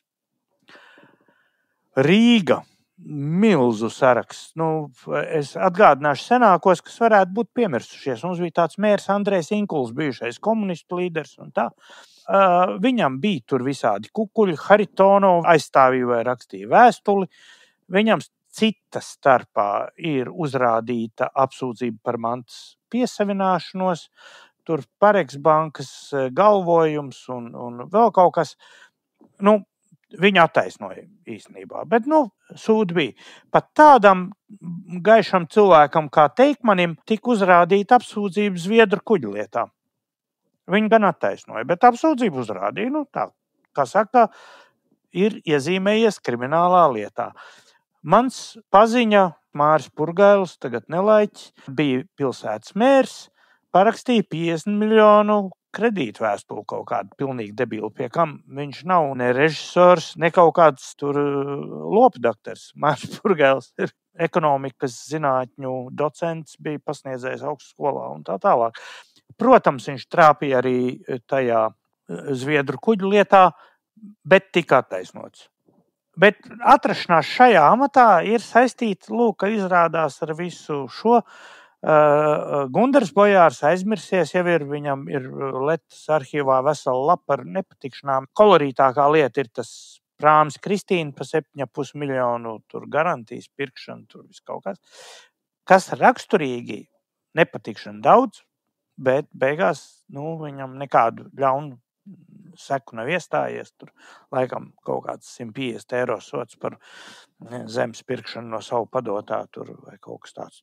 Rīga. Milzu saraksts. Es atgādināšu senākos, kas varētu būt piemirsušies. Mums bija tāds mērs Andrejs Inkuls, bijušais komunistu līderis un tā. Viņam bija tur visādi kukuļi, Haritonov aizstāvīja vai rakstīja vēstuli. Viņam cita starpā ir uzrādīta apsūdzība par mantas piesavināšanos, tur Pareks bankas galvojums un vēl kaut kas. Viņu attaisnoja īstenībā, bet sūdi bija. Pat tādam gaišam cilvēkam kā Teikmanim tika uzrādīta apsūdzība Zviedru kuģu lietā. Viņu gan attaisnoja, bet apsūdzību uzrādīja, tā, kā saka, ir iezīmējies kriminālā lietā. Mans paziņa Māris Purgailis, tagad nelaiķis, bija pilsētas mērs, parakstīja 50 miljonu kredītu vēstuli kaut kādu pilnīgi debilu, pie kam viņš nav ne režisors, ne kaut kāds tur lopdaktars. Māris Purgailis ir ekonomikas zinātņu docents, bija pasniedzējis augstskolā un tā tālāk. Protams, viņš trāpīja arī tajā Zviedru kuģu lietā, bet tika attaisnots. Bet atrašanās šajā amatā ir saistīta, ka izrādās ar visu šo. Gundars Bojārs aizmirsies, jau viņam ir Letas arhīvā vesela lapa ar nepatikšanām. Kolorītākā lieta ir tas Prāms Kristīna pa 7,5 miljonu tur garantijas pirkšana, tur viss kaut kas. Kas raksturīgi nepatikšana daudz, bet beigās viņam nekādu ļaunu seku nav iestājies. Tur laikam kaut kāds 150 eiro sots par zemes pirkšanu no savu padotā tur vai kaut kas tāds tur.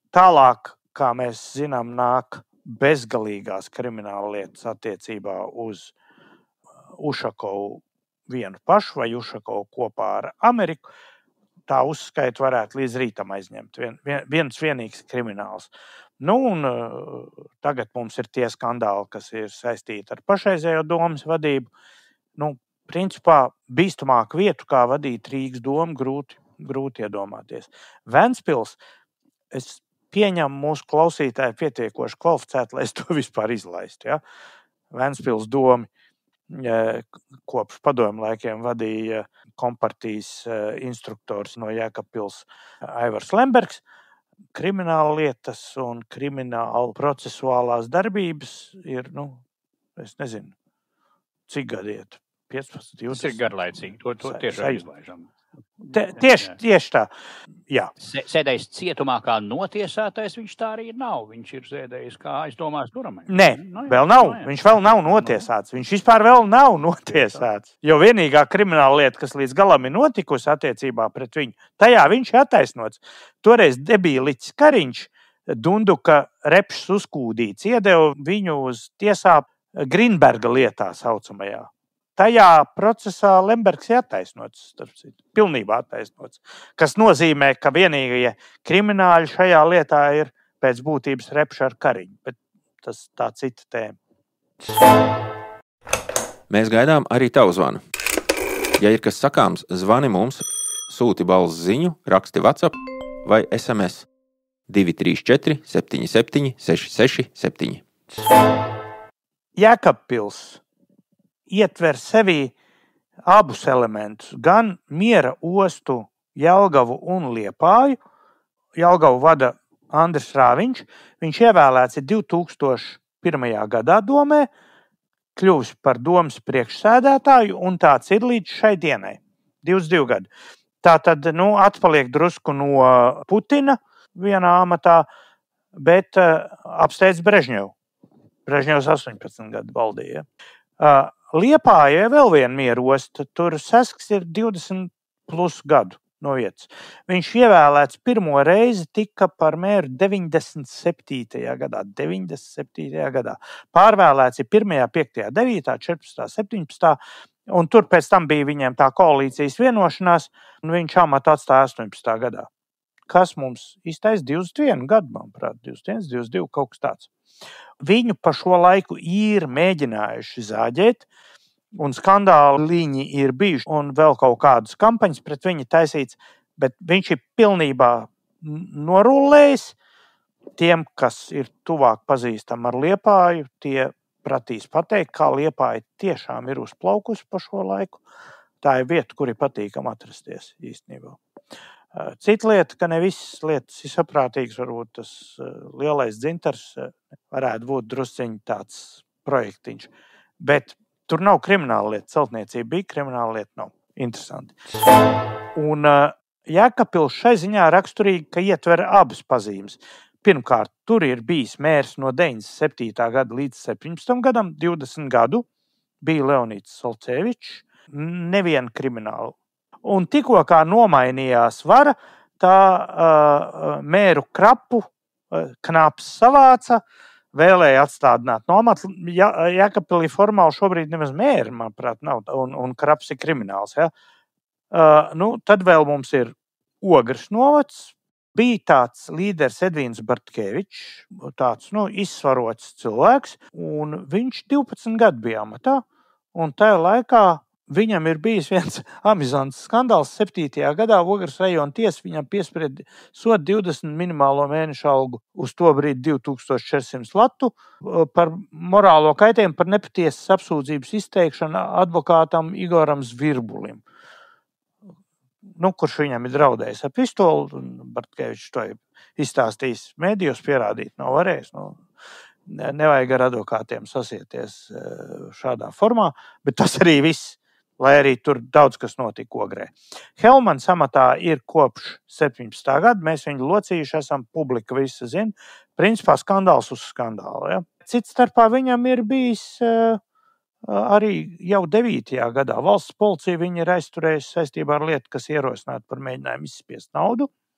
Tālāk, kā mēs zinām, nāk bezgalīgās krimināla lietas attiecībā uz Ušakovu vienu pašu vai Ušakovu kopā ar Ameriku. Tā uzskaita varētu līdz rītam aizņemt. Viens vienīgs krimināls. Un tagad mums ir tie skandāli, kas ir saistīti ar pašreizējo domas vadību. Principā bīstamāku vietu, kā vadīt Rīgas domu, grūti iedomāties. Ventspils, es pieņemu mūsu klausītāju pietiekoši kvalificētu, lai es to vispār izlaistu. Ja? Ventspils domi kopš padomju laikiem vadīja kompartijas instruktors no Jēkabpils Aivars Lembergs. Krimināla lietas un krimināla procesuālās darbības ir, es nezinu, cik gadi iet? 15, 20. Tas ir garlaicīgi, to tieši izlaižam. Tieši tā, jā. Sēdējis cietumā kā notiesātais, viņš tā arī nav. Viņš ir sēdējis kā aizdomās turamais. Nē, vēl nav. Viņš vēl nav notiesāts. Viņš vispār vēl nav notiesāts. Jo vienīgā krimināla lieta, kas līdz galam ir notikusi attiecībā pret viņu, tajā viņš ir attaisnots. Toreiz debīliķis Kariņš, Dunduka repšs uzkūdīts, iedeva viņu uz tiesā Grinberga lietā saucamajā. Tajā procesā Lembergs ir attaisnots, pilnībā attaisnots, kas nozīmē, ka vienīgie krimināļi šajā lietā ir pēc būtības repši ar Kariņu, bet tas tā cita tēma. Mēs gaidām arī tavu zvanu. Ja ir kas sakāms, zvani mums, sūti balss ziņu, raksti WhatsApp vai SMS 234 77 667. Jēkabpils ietver sevī abus elementus, gan miera ostu Jelgavu un Liepāju. Jelgavu vada Andris Rāviņš. Viņš ievēlēts 2001. gadā domē, kļuvis par domas priekšsēdētāju, un tāds ir līdz šai dienai. 22 gadi. Tātad, atpaliek drusku no Putina vienā amatā, bet apsteidz Brežņevu. Brežņevs 18 gadu valdīja. Liepājai vēl viena miera osta, tur Sasks ir 20 plus gadu no vietas. Viņš ievēlēts pirmo reizi tika par mēru 97. gadā. 97. gadā. Pārvēlēts ir 1., 5., 9., 14., 17. Un tur pēc tam bija viņiem tā koalīcijas vienošanās, un viņš amatu atstāja 18. gadā. Kas mums iztais 21 gadu, manuprāt, 21, 22, kaut kas tāds. Viņu pa šo laiku ir mēģinājuši zāģēt, un skandāliņi ir bijuši, un vēl kaut kādas kampaņas pret viņu taisīts, bet viņš ir pilnībā norullējis. Tiem, kas ir tuvāk pazīstami ar Liepāju, tie pratīs pateikt, kā Liepāja tiešām ir uzplaukusi pa šo laiku. Tā ir vieta, kur ir patīkami atrasties īstenībā. Cita lieta, ka ne visas lietas ir saprātīgas, varbūt tas lielais dzintars varētu būt drusciņi tāds projektiņš. Bet tur nav krimināla lieta, celtniecība bija, krimināla lieta nav. Interesanti. Un Jēkabpils šai ziņā raksturīgi, ka ietver abas pazīmes. Pirmkārt, tur ir bijis mērs no 97. gada līdz 17. gadam, 20 gadu, bija Leonīds Solcevičs, neviena krimināla. Un tikko kā nomainījās vara, tā mēru Krapu Knaps savāca, vēlēja atstādināt no amata. Jēkabpilī formāli šobrīd nemaz mēri, manuprāt, nav, un Kraps ir krimināls. Ja? Tad vēl mums ir Ogres novads. Bija tāds līderis Edvīns Bartkevičs, tāds izsvarots cilvēks, un viņš 12 gadu bija amatā, un tajā laikā viņam ir bijis viens amizants skandāls. 7. gadā Ogres rajona tiesa viņam piesprieda sodu 20 minimālo mēnešu algu, uz to brīdi 2400 latu, par morālo kaitējumu, par nepatiesas apsūdzības izteikšanu advokātam Igoram Zvirbulim, kurš viņam ir draudējis ar pistoli, un Bartkevičs to ir izstāstījis mēdījos, pierādīt nav varējis. Nevajag ar advokātiem sasieties šādā formā, bet tas arī viss. Lai arī tur daudz kas notika Ogrē. Helmans amatā ir kopš 17. gada, mēs viņu locījuši esam, publika visa zina, principā skandāls uz skandālu. Ja? Cits starpā viņam ir bijis arī jau 9. gadā. Valsts policija viņa ir aizturējusi saistībā ar lietu, kas ierosināta par mēģinājumu izspiest naudu.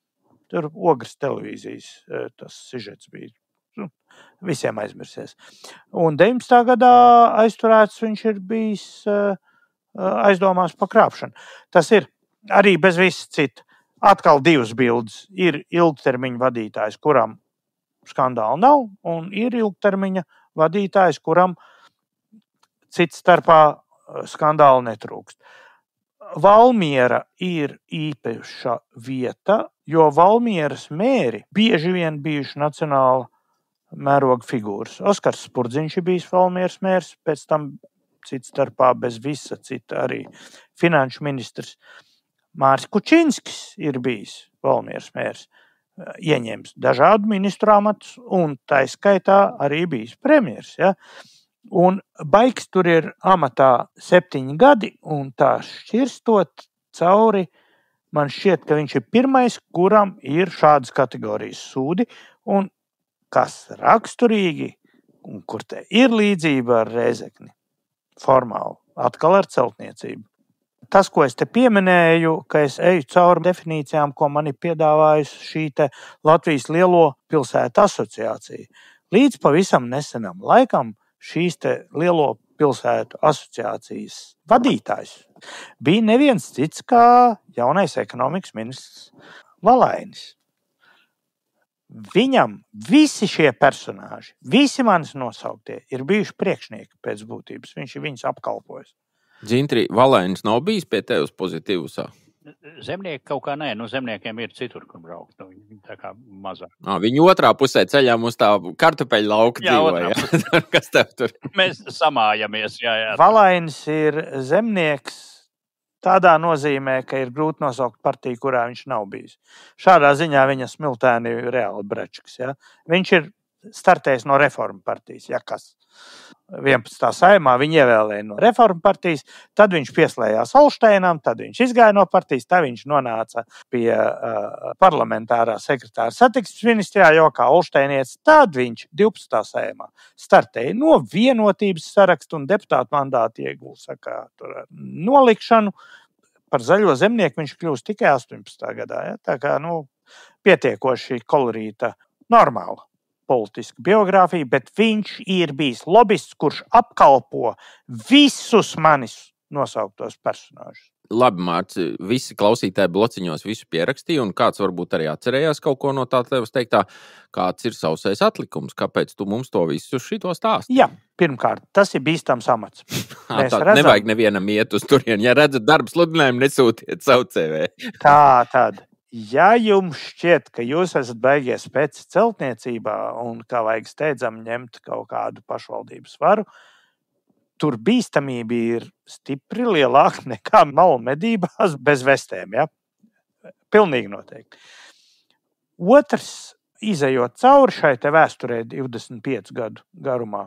Tur Ogres televīzijas tas sižets bija. Visiem aizmirsies. Un 19. gadā aizturēts viņš ir bijis aizdomās par krāpšanu. Tas ir arī bez viss cita. Atkal divas bildes. Ir ilgtermiņa vadītājs, kuram skandāla nav, un ir ilgtermiņa vadītājs, kuram cits starpā skandāla netrūkst. Valmiera ir īpaša vieta, jo Valmieras mēri bieži vien bijuši nacionāla mēroga figūras. Oskars Spurdziņš ir bijis Valmieras mērs, pēc tam cits starpā bez visa cita arī finanšu ministrs. Māris Kučinskis ir bijis Valmieras mērs, ieņems dažādu ministru amatus un tā skaitā arī bijis premjers. Ja? Un Baigs tur ir amatā 7 gadi un tā šķirstot cauri, man šķiet, ka viņš ir pirmais, kuram ir šādas kategorijas sūdi un kas raksturīgi un kur te ir līdzība ar Rēzekni. Formāli, atkal ar celtniecību. Tas, ko es te pieminēju, ka es eju cauri definīcijām, ko man ir piedāvājusi šī te Latvijas lielo pilsētu asociācija. Līdz pavisam nesenam laikam šīs te lielo pilsētu asociācijas vadītājs bija neviens cits kā jaunais ekonomikas ministrs Valainis. Viņam visi šie personāži, visi manis nosauktie, ir bijuši priekšnieki pēc būtības. Viņš ir viņus apkalpojis. Dzintri, Valainis nav bijis pie tevis pozitīvusā? Zemnieki kaut kā nē, zemniekiem ir citur, kur braukt. Viņi tā kā mazāk. Viņi otrā pusē ceļā mums tā kartupeļu lauka dzīvoja. Kas tev tur? Mēs samājamies, jā. Valainis ir zemnieks tādā nozīmē, ka ir grūti nosaukt partiju, kurā viņš nav bijis. Šādā ziņā viņa smiltēni reāli brečks. Ja? Viņš ir startējis no Reforma partijas, ja kas 11. saimā viņi ievēlēja no Reforma partijas, tad viņš pieslējās Olšteinam, tad viņš izgāja no partijas, tad viņš nonāca pie parlamentārā sekretāra satiksmes ministrijā, jo kā olšteinietis, tad viņš 12. saimā startēja no vienotības sarakstu un deputātu mandātu ieguva nolikšanu. Par zaļo zemnieku viņš kļūst tikai 18. gadā. Ja? Tā kā pietiekoši kolorīta normāla politiska biogrāfija, bet viņš ir bijis lobists, kurš apkalpo visus manis nosauktos personāžus. Labi, Mārci, visi klausītāji blociņos visu pierakstīja, un kāds varbūt arī atcerējās kaut ko no tā tevis teiktā. Kāds ir sausais atlikums? Kāpēc tu mums to visu šito stāsti? Jā, pirmkārt, tas ir bīstams amats. Nevajag nevienam iet uz turien. Ja redzat darba sludinājumu, nesūtiet savu CV. Tā tad. Ja jums šķiet, ka jūs esat baigies pēc celtniecībā un kā vajag steidzami ņemt kaut kādu pašvaldības varu, tur bīstamība ir stipri lielāka nekā malu medībās bez vestēm. Ja? Pilnīgi noteikti. Otrs, izejot cauri šai te vēsturē 25 gadu garumā,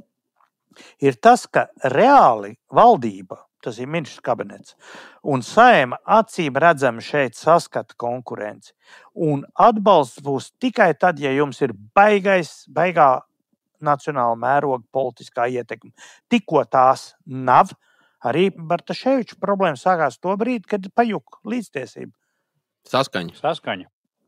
ir tas, ka reāli valdība, tas ir ministrs kabinets, un Saeima acīm redzami šeit saskata konkurenci. Un atbalsts būs tikai tad, ja jums ir baigā nacionāla mēroga politiskā ietekme. Tikko tās nav, arī Bartaševiča problēma sākās to brīdi, kad pajuka līdztiesība. Saskaņa.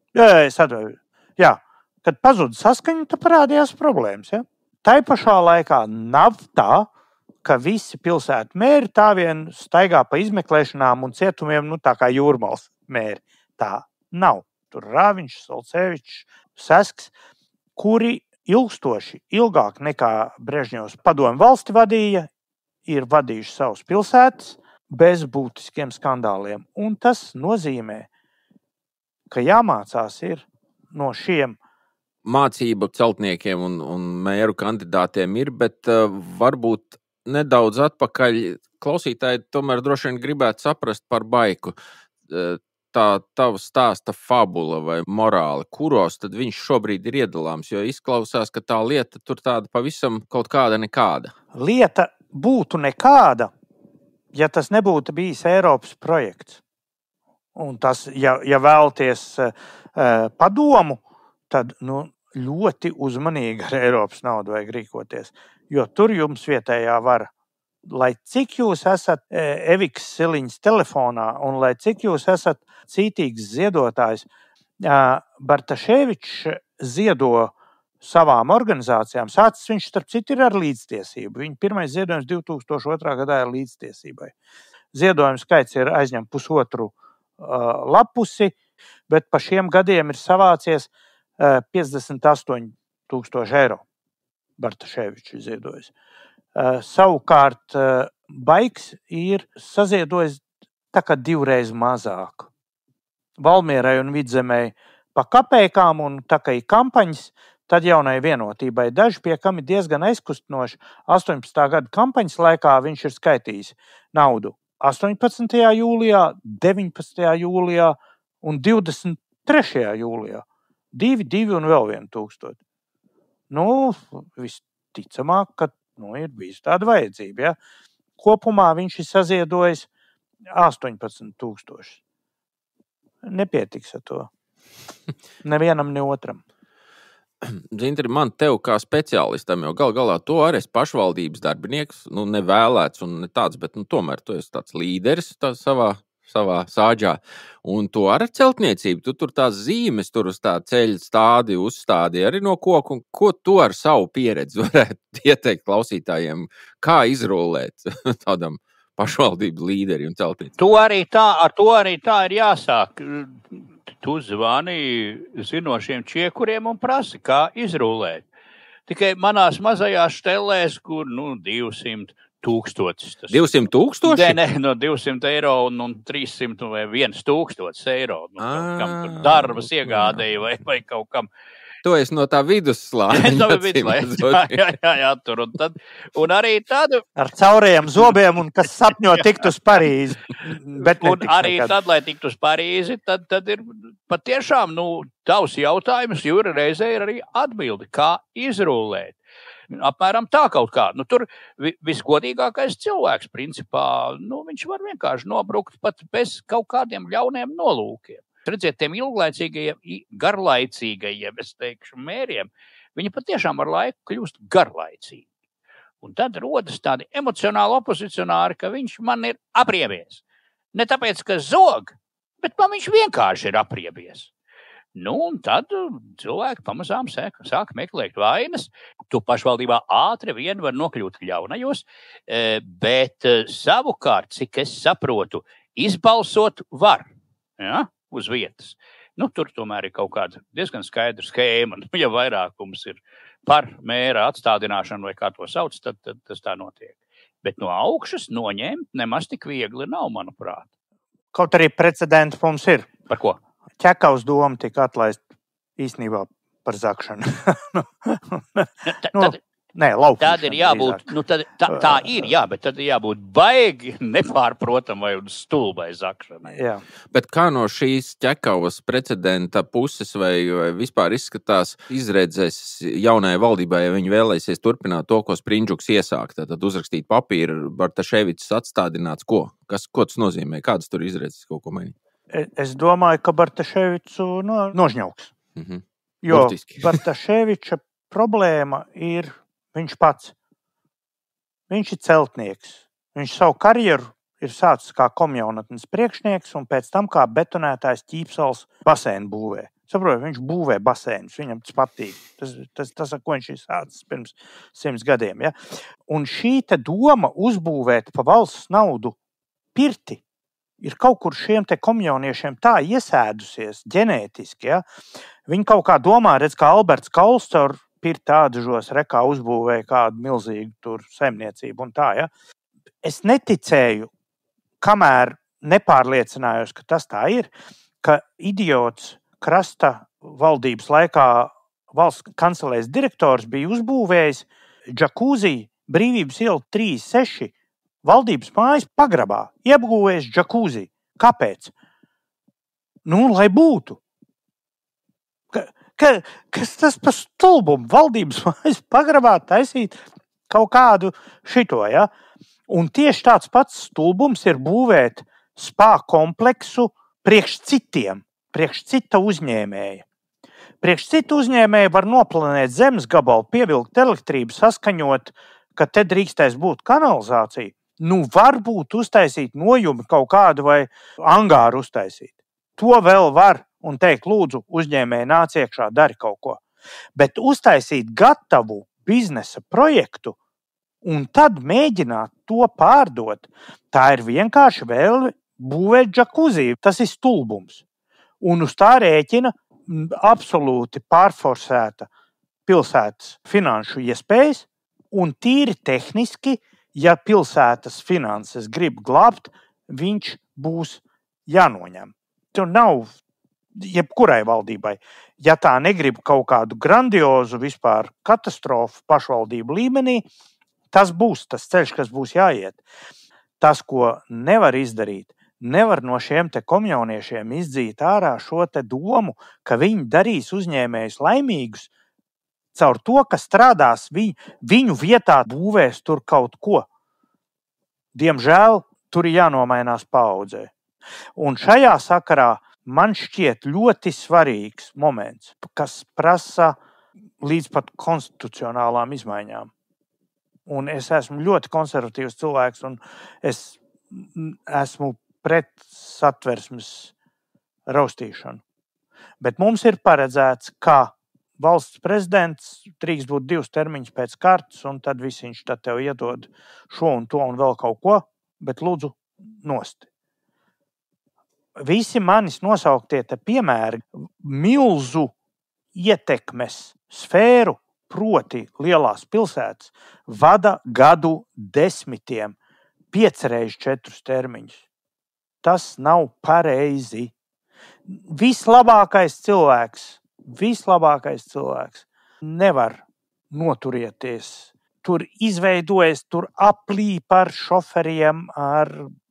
Jā, kad pazuda saskaņa, tad parādījās problēmas. Ja? Tai pašā laikā nav tā, ka visi pilsētu mēri tā vien staigā pa izmeklēšanām un cietumiem, tā kā Jūrmals mēri. Tā nav. Tur Rāviņš, Solcevičs, Sesks, kuri ilgstoši, ilgāk nekā Brežņevs padomju valsti vadīja, ir vadījuši savus pilsētas bez būtiskiem skandāliem. Un tas nozīmē, ka jāmācās ir no šiem. Mācība celtniekiem un mēru kandidātiem ir, bet varbūt nedaudz atpakaļ klausītāji tomēr droši vien gribētu saprast par Baiku. Tā tava stāsta fabula vai morāli, kuros tad viņš šobrīd ir iedalāms, jo izklausās, ka tā lieta tur tāda pavisam kaut kāda nekāda. Lieta būtu nekāda, ja tas nebūtu bijis Eiropas projekts. Un tas, ja vēlaties padomu, tad ļoti uzmanīgi ar Eiropas naudu vajag rīkoties, jo tur jums vietējā vara. Lai cik jūs esat Eviks Siliņas telefonā un lai cik jūs esat cītīgs ziedotājs, Bartaševičs ziedo savām organizācijām. Sācis viņš, starp citu, ir ar līdztiesību. Viņa pirmais ziedojums 2002. gadā ir līdztiesībai. Ziedojuma skaits ir aizņem 1,5 lapusi, bet pa šiem gadiem ir savācies 58,000 eiro. Bartaševičs ziedojis. Savukārt Baigs ir saziedojis tā kā 2 reizes mazāk. Valmierai un Vidzemei pa kapēkām un tā kā ir kampaņas, tad jaunai vienotībai daži, pie kam ir diezgan aizkustinoši. 18. gada kampaņas laikā viņš ir skaitījis naudu 18. jūlijā, 19. jūlijā un 23. jūlijā. 2 un vēl 1,000. Visticamāk, ka ir bijusi tāda vajadzība. Ja? Kopumā viņš ir saziedojis 18,000. Nepietiks ar to. Nevienam, ne otram. Zintri, man tev kā speciālistam, jo galā tu arī esi pašvaldības darbinieks, nevēlēts un ne tāds, bet tomēr tu esi tāds līderis savā sāģā. Un tu ar celtniecību, tu tur tās zīmes, tur uz tā ceļa stādi, uzstādi arī no koku. Ko tu ar savu pieredzi varētu ieteikt klausītājiem, kā izrullēt tādam pašvaldības līderi un celtniecību? Ar to arī tā ir jāsāk. Tu zvani zinošiem čiekuriem un prasi, kā izrullēt. Tikai manās mazajās štelēs, kur 200,000. 200,000? Nē, no 200 eiro un 300 vai 1,000 eiro. Kam tur darbas iegādēja vai kaut kam. Tu esi no tā vidusslāņa. Jā, tur. Un arī tad... Ar caurajiem zobiem un kas sapņo tikt uz Parīzi. Un arī tad, lai tiktu uz Parīzi, tad ir patiešām, tavs jautājums, Juri, reizē ir arī atbildi, kā izrullēt. Apmēram tā kaut kā. Tur visgodīgākais cilvēks, principā, viņš var vienkārši nobrukt pat bez kaut kādiem ļauniem nolūkiem. Redziet, tiem ilglaicīgajiem, garlaicīgajiem, es teikšu, mēriem, viņi patiešām ar laiku kļūst garlaicīgi. Un tad rodas tādi emocionāli opozicionāri, ka viņš man ir apriebies. Ne tāpēc, ka zog, bet man viņš vienkārši ir apriebies. Un tad cilvēki pamazām sāk meklēt vainas. Tu pašvaldībā ātri vien var nokļūt ļaunajos, bet savukārt, cik es saprotu, izbalsot var, ja, uz vietas. Tur tomēr ir kaut kāda diezgan skaidra schēma. Ja vairākums ir par mēra atstādināšanu vai kā to sauc, tad tas tā notiek. Bet no augšas noņemt nemaz tik viegli nav, manuprāt. Kaut arī precedenti mums ir. Par ko? Ķekavas doma tika atlaist īstenībā par zakšanu. Laukšanu. Tad ir jābūt, tā ir, jā, bet tad ir jābūt baigi nepārprotamai un stulbai zakšanai. Jā. Bet kā no šīs Ķekavas precedenta puses vai vispār izskatās izredzes jaunajai valdībai, ja viņi vēlēsies turpināt to, ko Sprindžuks iesāk, tad uzrakstīt papīru, Bartaševičs atstādināts, ko? Ko tas nozīmē? Kādas tur izredzes kaut ko mainīt? Es domāju, ka Bartaševiču nožņauks. Jo Burtiski. Bartaševiča problēma ir viņš pats. Viņš ir celtnieks. Viņš savu karjeru ir sācis kā komjaunatnes priekšnieks un pēc tam kā betonētājs Ķīpsals basēnu būvē. Saprotu, viņš būvē basēnus, viņam tas patīk. Tas ar ko viņš ir sācis pirms 100 gadiem. Ja? Un šī te doma uzbūvēt pa valsts naudu pirti ir kaut kur šiem te komjauniešiem tā iesēdusies ģenētiski. Ja? Viņi kaut kā domā, redz, kā Alberts Kauls caur pirti ādažos rekā uzbūvēja kādu milzīgu tur saimniecību un tā. Ja? Es neticēju, kamēr nepārliecinājos, ka tas tā ir, ka idiots krasta valdības laikā valsts kancelēs direktors bija uzbūvējis džakūzī Brīvības iela 36 valdības mājas pagrabā, iebūvējis džakūzī. Kāpēc? Lai būtu. Kas tas par stulbumu? Valdības mājas pagrabā taisīt kaut kādu šito, ja? Un tieši tāds pats stulbums ir būvēt spā kompleksu priekš citiem, priekš cita uzņēmēja. Priekš cita uzņēmēja var noplanēt zemes gabalu, pievilkt elektrību, saskaņot, ka te drīkstēs būt kanalizācija. Varbūt uztaisīt nojumi kaut kādu vai angāru uztaisīt. To vēl var un teikt, lūdzu, uzņēmēji nāc iekšā, dari kaut ko. Bet uztaisīt gatavu biznesa projektu un tad mēģināt to pārdot, tā ir vienkārši vēl būvēt džakuzī. Tas ir stulbums. Un uz tā rēķina absolūti pārforsēta pilsētas finanšu iespējas un tīri tehniski, ja pilsētas finanses grib glābt, viņš būs jānoņem. Tur nav jebkurai valdībai. Ja tā negrib kaut kādu grandiozu vispār katastrofu pašvaldību līmenī, tas būs tas ceļš, kas būs jāiet. Tas, ko nevar izdarīt, nevar no šiem te komjauniešiem izdzīt ārā šo te domu, ka viņi darīs uzņēmējus laimīgus caur to, ka strādās viņu vietā, būvēs tur kaut ko. Diemžēl tur ir jānomainās paaudzē. Un šajā sakarā man šķiet ļoti svarīgs moments, kas prasa līdz pat konstitucionālām izmaiņām. Un es esmu ļoti konservatīvs cilvēks, un es esmu pret satversmes raustīšanu. Bet mums ir paredzēts, ka valsts prezidents drīkst būt 2 termiņus pēc kārtas, un tad viņš tad tev iedod šo un to un vēl kaut ko, bet lūdzu nosti. Visi manis nosauktie te piemēri milzu ietekmes sfēru, proti lielās pilsētas, vada gadu 10, 5 reiz 4 termiņus. Tas nav pareizi. Vislabākais cilvēks nevar noturēties. Tur izveidojas, tur aplīp ar šoferiem, ar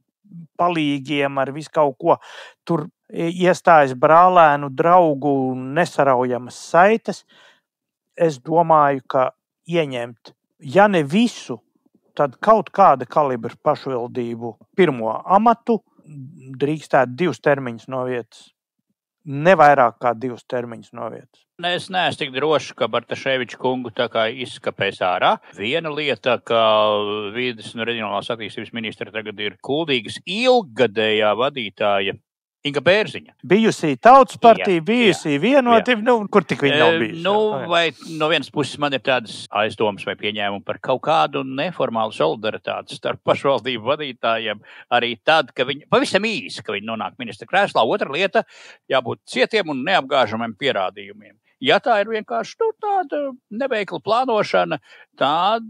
palīgiem, ar visu kaut ko. Tur iestājas brālēnu draugu nesaraujamas saites. Es domāju, ka ieņemt, ja ne visu, tad kaut kāda kalibra pašvaldību pirmo amatu drīkstētu 2 termiņus no vietas. Ne vairāk kā 2 termiņus no vietas. Es neesmu tik drošs, ka Bartaševiča kungu tā kā izskapēs ārā. Viena lieta, ka Vides un reģionālās attīstības ministra tagad ir Kuldīgas ilggadējā vadītāja Inga Bērziņa. Bijusī Tautas partija, bijusī Vienotība, kur tik viņa nav bijusi? Vai no vienas puses man ir tādas aizdomas vai pieņēmumi par kaut kādu neformālu solidaritāti starp pašvaldību vadītājiem, arī tad, ka viņi, pavisam īsi, ka viņi nonāk ministra krēslā. Otra lieta, jābūt cietiem un neapgāžamiem pierādījumiem. Ja tā ir vienkārši tāda neveikla plānošana, tad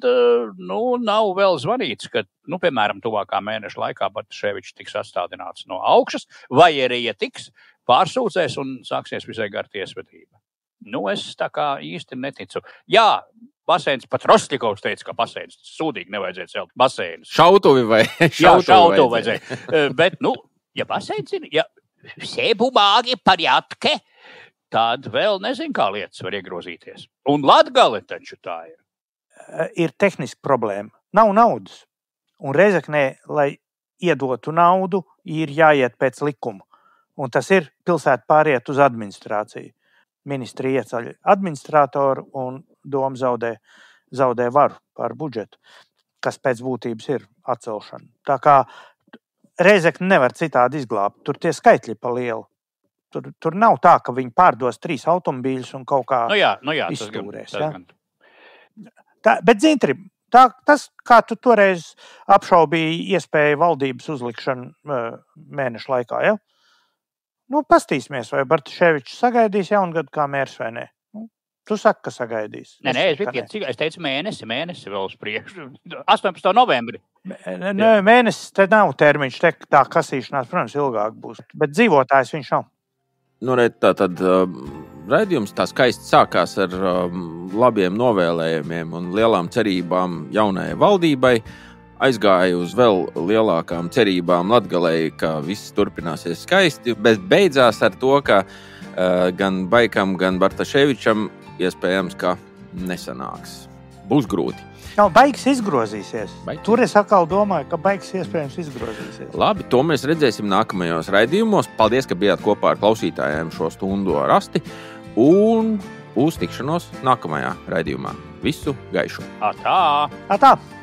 nav vēl zvanīts, ka, piemēram, tuvākā mēneša laikā Bartaševičs tiks atstādināts no augšas, vai arī, ja tiks, pārsūdzēs un sāksies visai gara tiesvedība. Es tā kā īsti neticu. Jā, baseins, pat Rostļikovs teica, ka baseins sūdīgi nevajadzētu celt baseinus. Šautuvi vai? Šautuvi vajadzēja. Bet, ja baseins ir, ja sēbumāgi parjatke, tad vēl nezinu, kā lietas var iegrozīties. Un Latgale taču tā ir. Ir tehniska problēma. Nav naudas. Un Rēzeknē, lai iedotu naudu, ir jāiet pēc likuma. Un tas ir pilsēta pāriet uz administrāciju. Ministri ieceļ administratoru un doma zaudē varu pār budžetu, kas pēc būtības ir atcelšana. Tā kā Rēzekne nevar citādi izglābt. Tur tie skaitļi pa lielu. Tur nav tā, ka viņi pārdos 3 automobīļus un kaut kā izstūrēs. Bet, Dzintri, tas, kā tu toreiz apšaubīji iespēju valdības uzlikšanu mēnešu laikā, ja? Pastīsimies, vai Bartaševičs sagaidīs jaungadu kā mērs vai ne. Tu saki, ka sagaidīs. Es teicu mēnesi vēl uz priekšu. 18. novembri. Mēnesis, te nav termiņš, te tā kasīšanās, protams, ilgāk būs. Bet dzīvotājs viņš nav. Tātad raidījums tā skaisti sākās ar labiem novēlējumiem un lielām cerībām jaunajai valdībai. Aizgāja uz vēl lielākām cerībām Latgalei, ka viss turpināsies skaisti, bet beidzās ar to, ka gan Baikam, gan Bartaševičam iespējams, ka nesanāks. Būs grūti. Baigs izgrozīsies. Tur es atkal domāju, ka baigs iespējams izgrozīsies. Labi, to mēs redzēsim nākamajos raidījumos. Paldies, ka bijāt kopā ar klausītājiem šo stundu ar Asti. Un uz tikšanos nākamajā raidījumā. Visu gaišu! Atā! Atā!